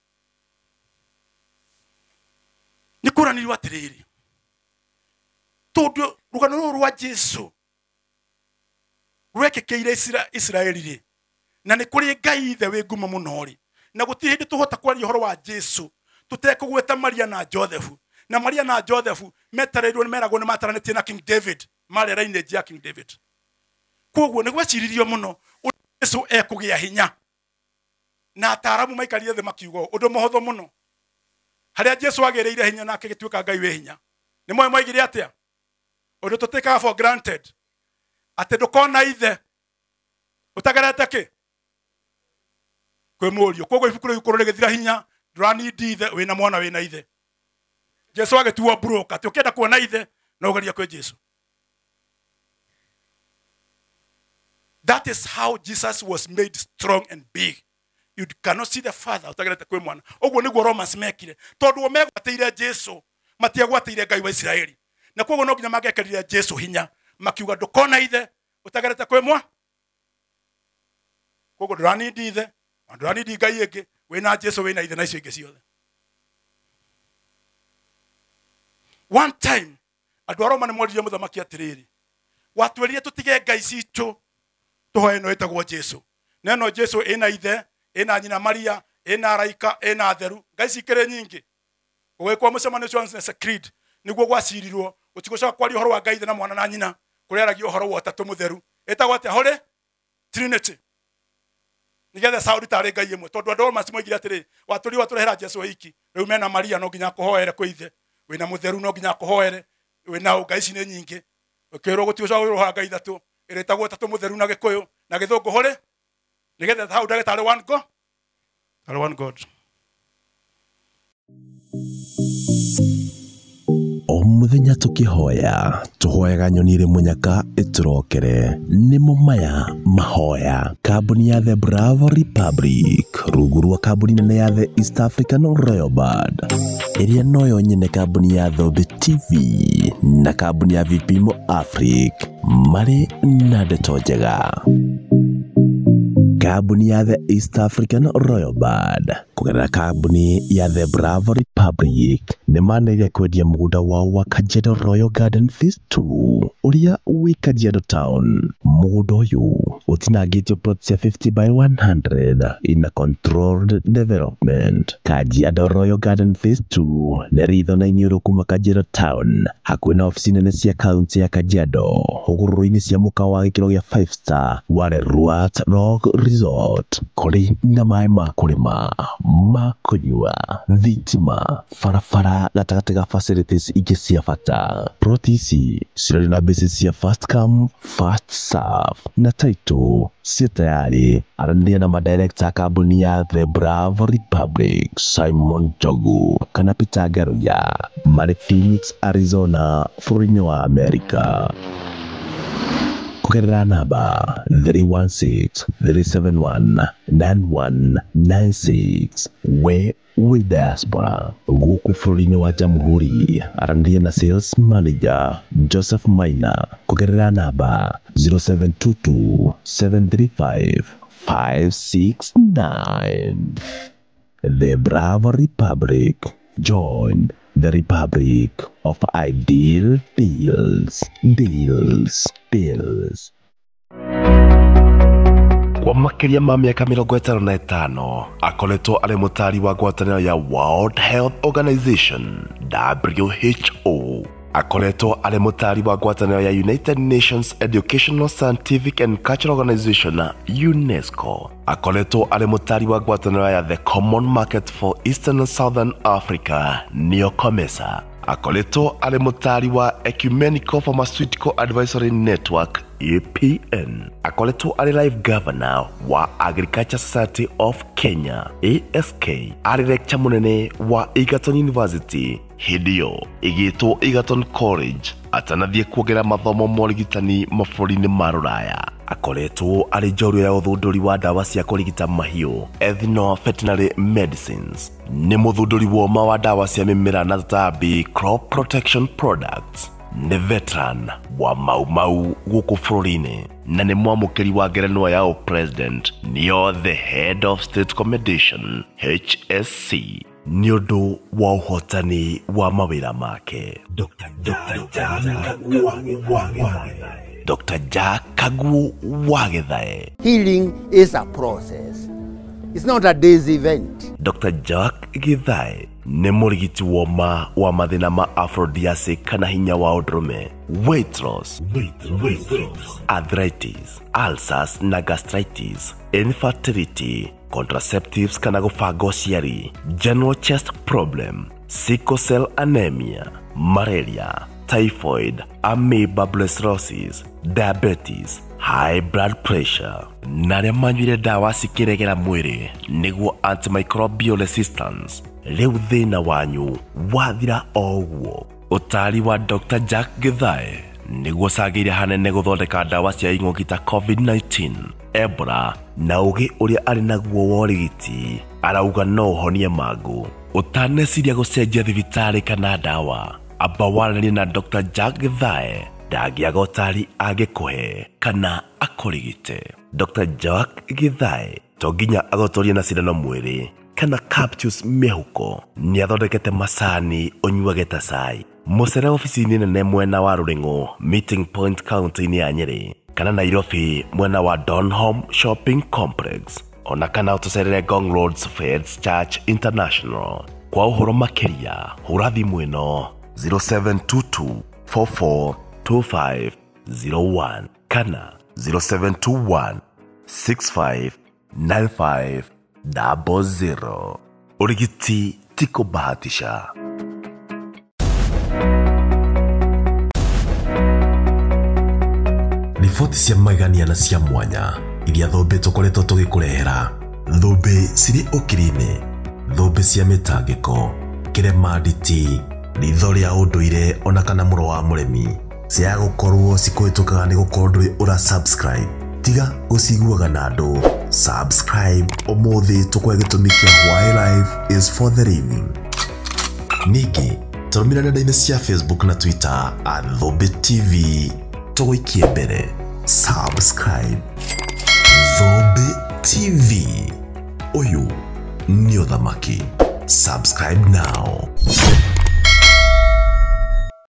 ni kuranirwo atiriri tondu rugano ruru rwa Jesu rwekekeire Israeli ri na ni kuri gaithe we ngumo muno ri na guti hindi tuhota kwaria horo wa Jesu tutekugweta Maria na Joseph na Maria na Joseph metareirwo ni merago ni mataranetie na King David mari raine ya King David koguo ni gweciririo muno Jesu ekugia hinya na ataramu maikarire the makiugo undu mohotho muno haria Jesu agereire hinya na akigituika Ngai we hinya ni moyo moigire atia undu tuteka for granted ate ndukona ithe utagarete ki kwe murio koguo ibuku riu ikuru rigithira hinya drani ithe wina mwana wina ithe Jesu agetuo broke ati ukienda kuona ithe na ugeria kwe Jesu that is how Jesus was made strong and big you cannot see the father utagarete kwe mwana oguo niguo Romans mekire tondu omegwateire Jesu matiagwateire Ngai wa Israeli na koguo no nginya magekerire Jesu hinya makiuga ndukona ithe utagarete kwe mwa koguo drani ithe drani di Ngai ege wina Jesu wina ithe na icio ingi ciothe one time andu a Roma ni moririe muthamaki atiriri watweririe tutige Ngai citu tuhoe no etagwo Jesu neno Jesu ina ithe ina nyina Maria ina araika ina theru Ngai cikire nyingi ugekwa mucemano cio Ancestors Creed niguo gwacirirwo utigucoka kwaria horo wa Ngai ithe na mwana na nyina kureragio horo wa tatu mutheru etagwo atia hore Trinity nigetha Saudi tare Ngai imwe tondu andu maci moigire atiri waturi waturehera Jesu hiki riu mena Maria no nginya kuhoere kwi ithe wina mutheru no nginya kuhoere wina ngai ici nĩ nyingĩ ukĩrwo gũtiũca ũroha ngai ithatũ ĩrĩtagwo tatũ mutheru na gĩkũyũ na gĩthũngũ hore nigetha hau ndagĩtarĩ one God tarĩ one God. O muthenya tukihoya tuhoyaga nyoni ri munyaka iturokere nimo maya mahoya kambuni ya The Bravo Republic rungu rwa kambuni nene ya The East African Royal Bird iria noyo nyene kambuni ya Thobe T V na kambuni ya V P Mo Africa mari na ndeto njega. Kambuni ya The East African Royal Bird kugerera kambuni ya The Bravo Republic nĩ manĩrĩire kwendia mũgũnda wao wa Kajiado Royal Garden Phase two ũrĩa wĩ Kajiado Town. Mũgũnda ũyũ ũtinangĩtio plots ya fifty by one hundred in a controlled development. Kajiado Royal Garden Phase two nĩ ritho na iniũrũ kuma Kajiado Town hakuhĩ na ofici nene cia kaunti ya Kajiado hũgũrũrũ-inĩ cia mũkawa wa gĩkĩro gĩa five star wa Ruat Rock Resort kũrĩ na maĩ ma kũrĩma ma kũnyua thitima barabara gatagatĩ ga facilities ingĩ cia bata. Plot ici cirĩ na basis cia first come first serve na title cia tayari. Aranĩria na madirector kambuni ya The Bravo Republic Simon Jogu kana Peter Garuya marĩ Phoenix, Arizona bũrũri-inĩ wa Amerika. Kugerera namba three one six, three seven one, nine one nine six we with diaspora gũkũ bũrũri-inĩ wa Jamhuri. Aranĩria na sales manager Joseph Maina kugerera namba zero seven two two, seven three five, five six nine. The Bravo Republic, join the Republic of Ideal Deals, Deals, Deals. Kwa makiria ma miaka mĩrongo ĩtano na ĩtano akoretwo arĩ mũtari wa ngwatanĩro ya World Health Organization W H O. Akoretwo arĩ mũtari wa ngwatanĩro ya United Nations Educational, Scientific and Cultural Organization UNESCO. Akoretwo arĩ mũtari wa ngwatanĩro ya The Common Market for Eastern and Southern Africa nĩyo COMESA. Akoretwo arĩ mũtari wa Ecumenical Pharmaceutical Advisory Network E P N. Akoretwo arĩ live governor wa Agriculture Society of Kenya A S K. Arĩ lecturer munene wa Egerton University hĩndĩ ĩyo ĩgĩtwo Egerton College atanathiĩ kuongerera mathomo ma ũrigitani mabũrũri-inĩ ma Rũraya. Akoretwo arĩ njorua ya ũthundũri wa ndawa cia kũrigita mahiũ ethno-veterinary medicines. Nĩ mũthundũri woma wa ndawa cia mĩmera na tũtambi crop protection products. Nĩ veteran wa Mau Mau gũkũ bũrũri-inĩ na nĩ mwamũkĩri wa ngerenwa ya president nĩyo the head of state commendation H S C nĩ ũndũ wa ũhotani wa mawĩra make. Doctor Doctor Jack Kaguo wa Gĩthae. Healing is a process. It's not a day's event. Doctor Jack Gĩthae nĩ mũrigiti woma wa mathĩna ma aphrodisiac kana hinya wa ũndũrũme, weight loss, weight loss, arthritis, ulcers na gastritis, infertility, contraceptives kana gũbanga ũciari, general chest problem, sickle cell anemia, malaria, typhoid, amoeba cirrhosis, diabetes, high blood pressure. Na arĩa manyuire ndawa cikĩregera mwĩrĩ nĩguo antimicrobial resistance. Rĩu thĩna wanyu wathira o ũguo. Ũtari wa Doctor Jack Gĩthae nĩguo cagĩire hanene gũthondeka ndawa cia ing'ũki ta COVID nineteen, Ebola na ũgĩ ũrĩa arĩ naguo wa ũrigiti. Arauga no ũhonie mangũ. Ũtaneciria gũcenjia thibitarĩ kana ndawa, amba waranĩrie na Doctor Jack Gĩthae ndangĩaga ũtari angĩkũhe kana akũrigite. Doctor Jack Gĩthae to nginya agũtũrie na cindano mwĩrĩ kana capsules mĩhuko. Nĩ athondekete macani ũnyuage ta cai. Mũcere ofici-inĩ nene mwena wa Rũrĩng'ũ Meeting Point kaunti-inĩ ya Nyeri kana Nairobi mwena wa Donholm Shopping Complex, ona kana ũtũcerere Ngong Roads Faith Church International. Kwa ũhoro makĩria hũra thimũ ĩno zero seven two two, four four two five zero one kana zero seven two one, six five nine five zero zero. Urigiti tiko bahatisha. riboti cia magania na cia mwanya iria thũmbĩ tũkoretwo tũgĩkũrehera, thũmbĩ cirĩ ũkiri-inĩ, thũmbĩ cia mĩtangĩko, kĩremanditi, ritho rĩa ũndũire ona kana mũro wa mũremi, cia gũkorwo cikũhĩtũkaga nĩ gũkorwo ndũrĩ ũra subscribe. Tiga gũciguaga na andũ, subscribe ũmũthĩ tũkwe gĩtũmi kĩa Why Life is for the Living. Ningĩ tũrũmĩrĩra nenda-inĩ cia Facebook na Twitter at Thũmbĩ T V. Tũgũikie mbere, subscribe. Thũmbĩ T V, ũyũ nĩ ũthamaki. Subscribe now.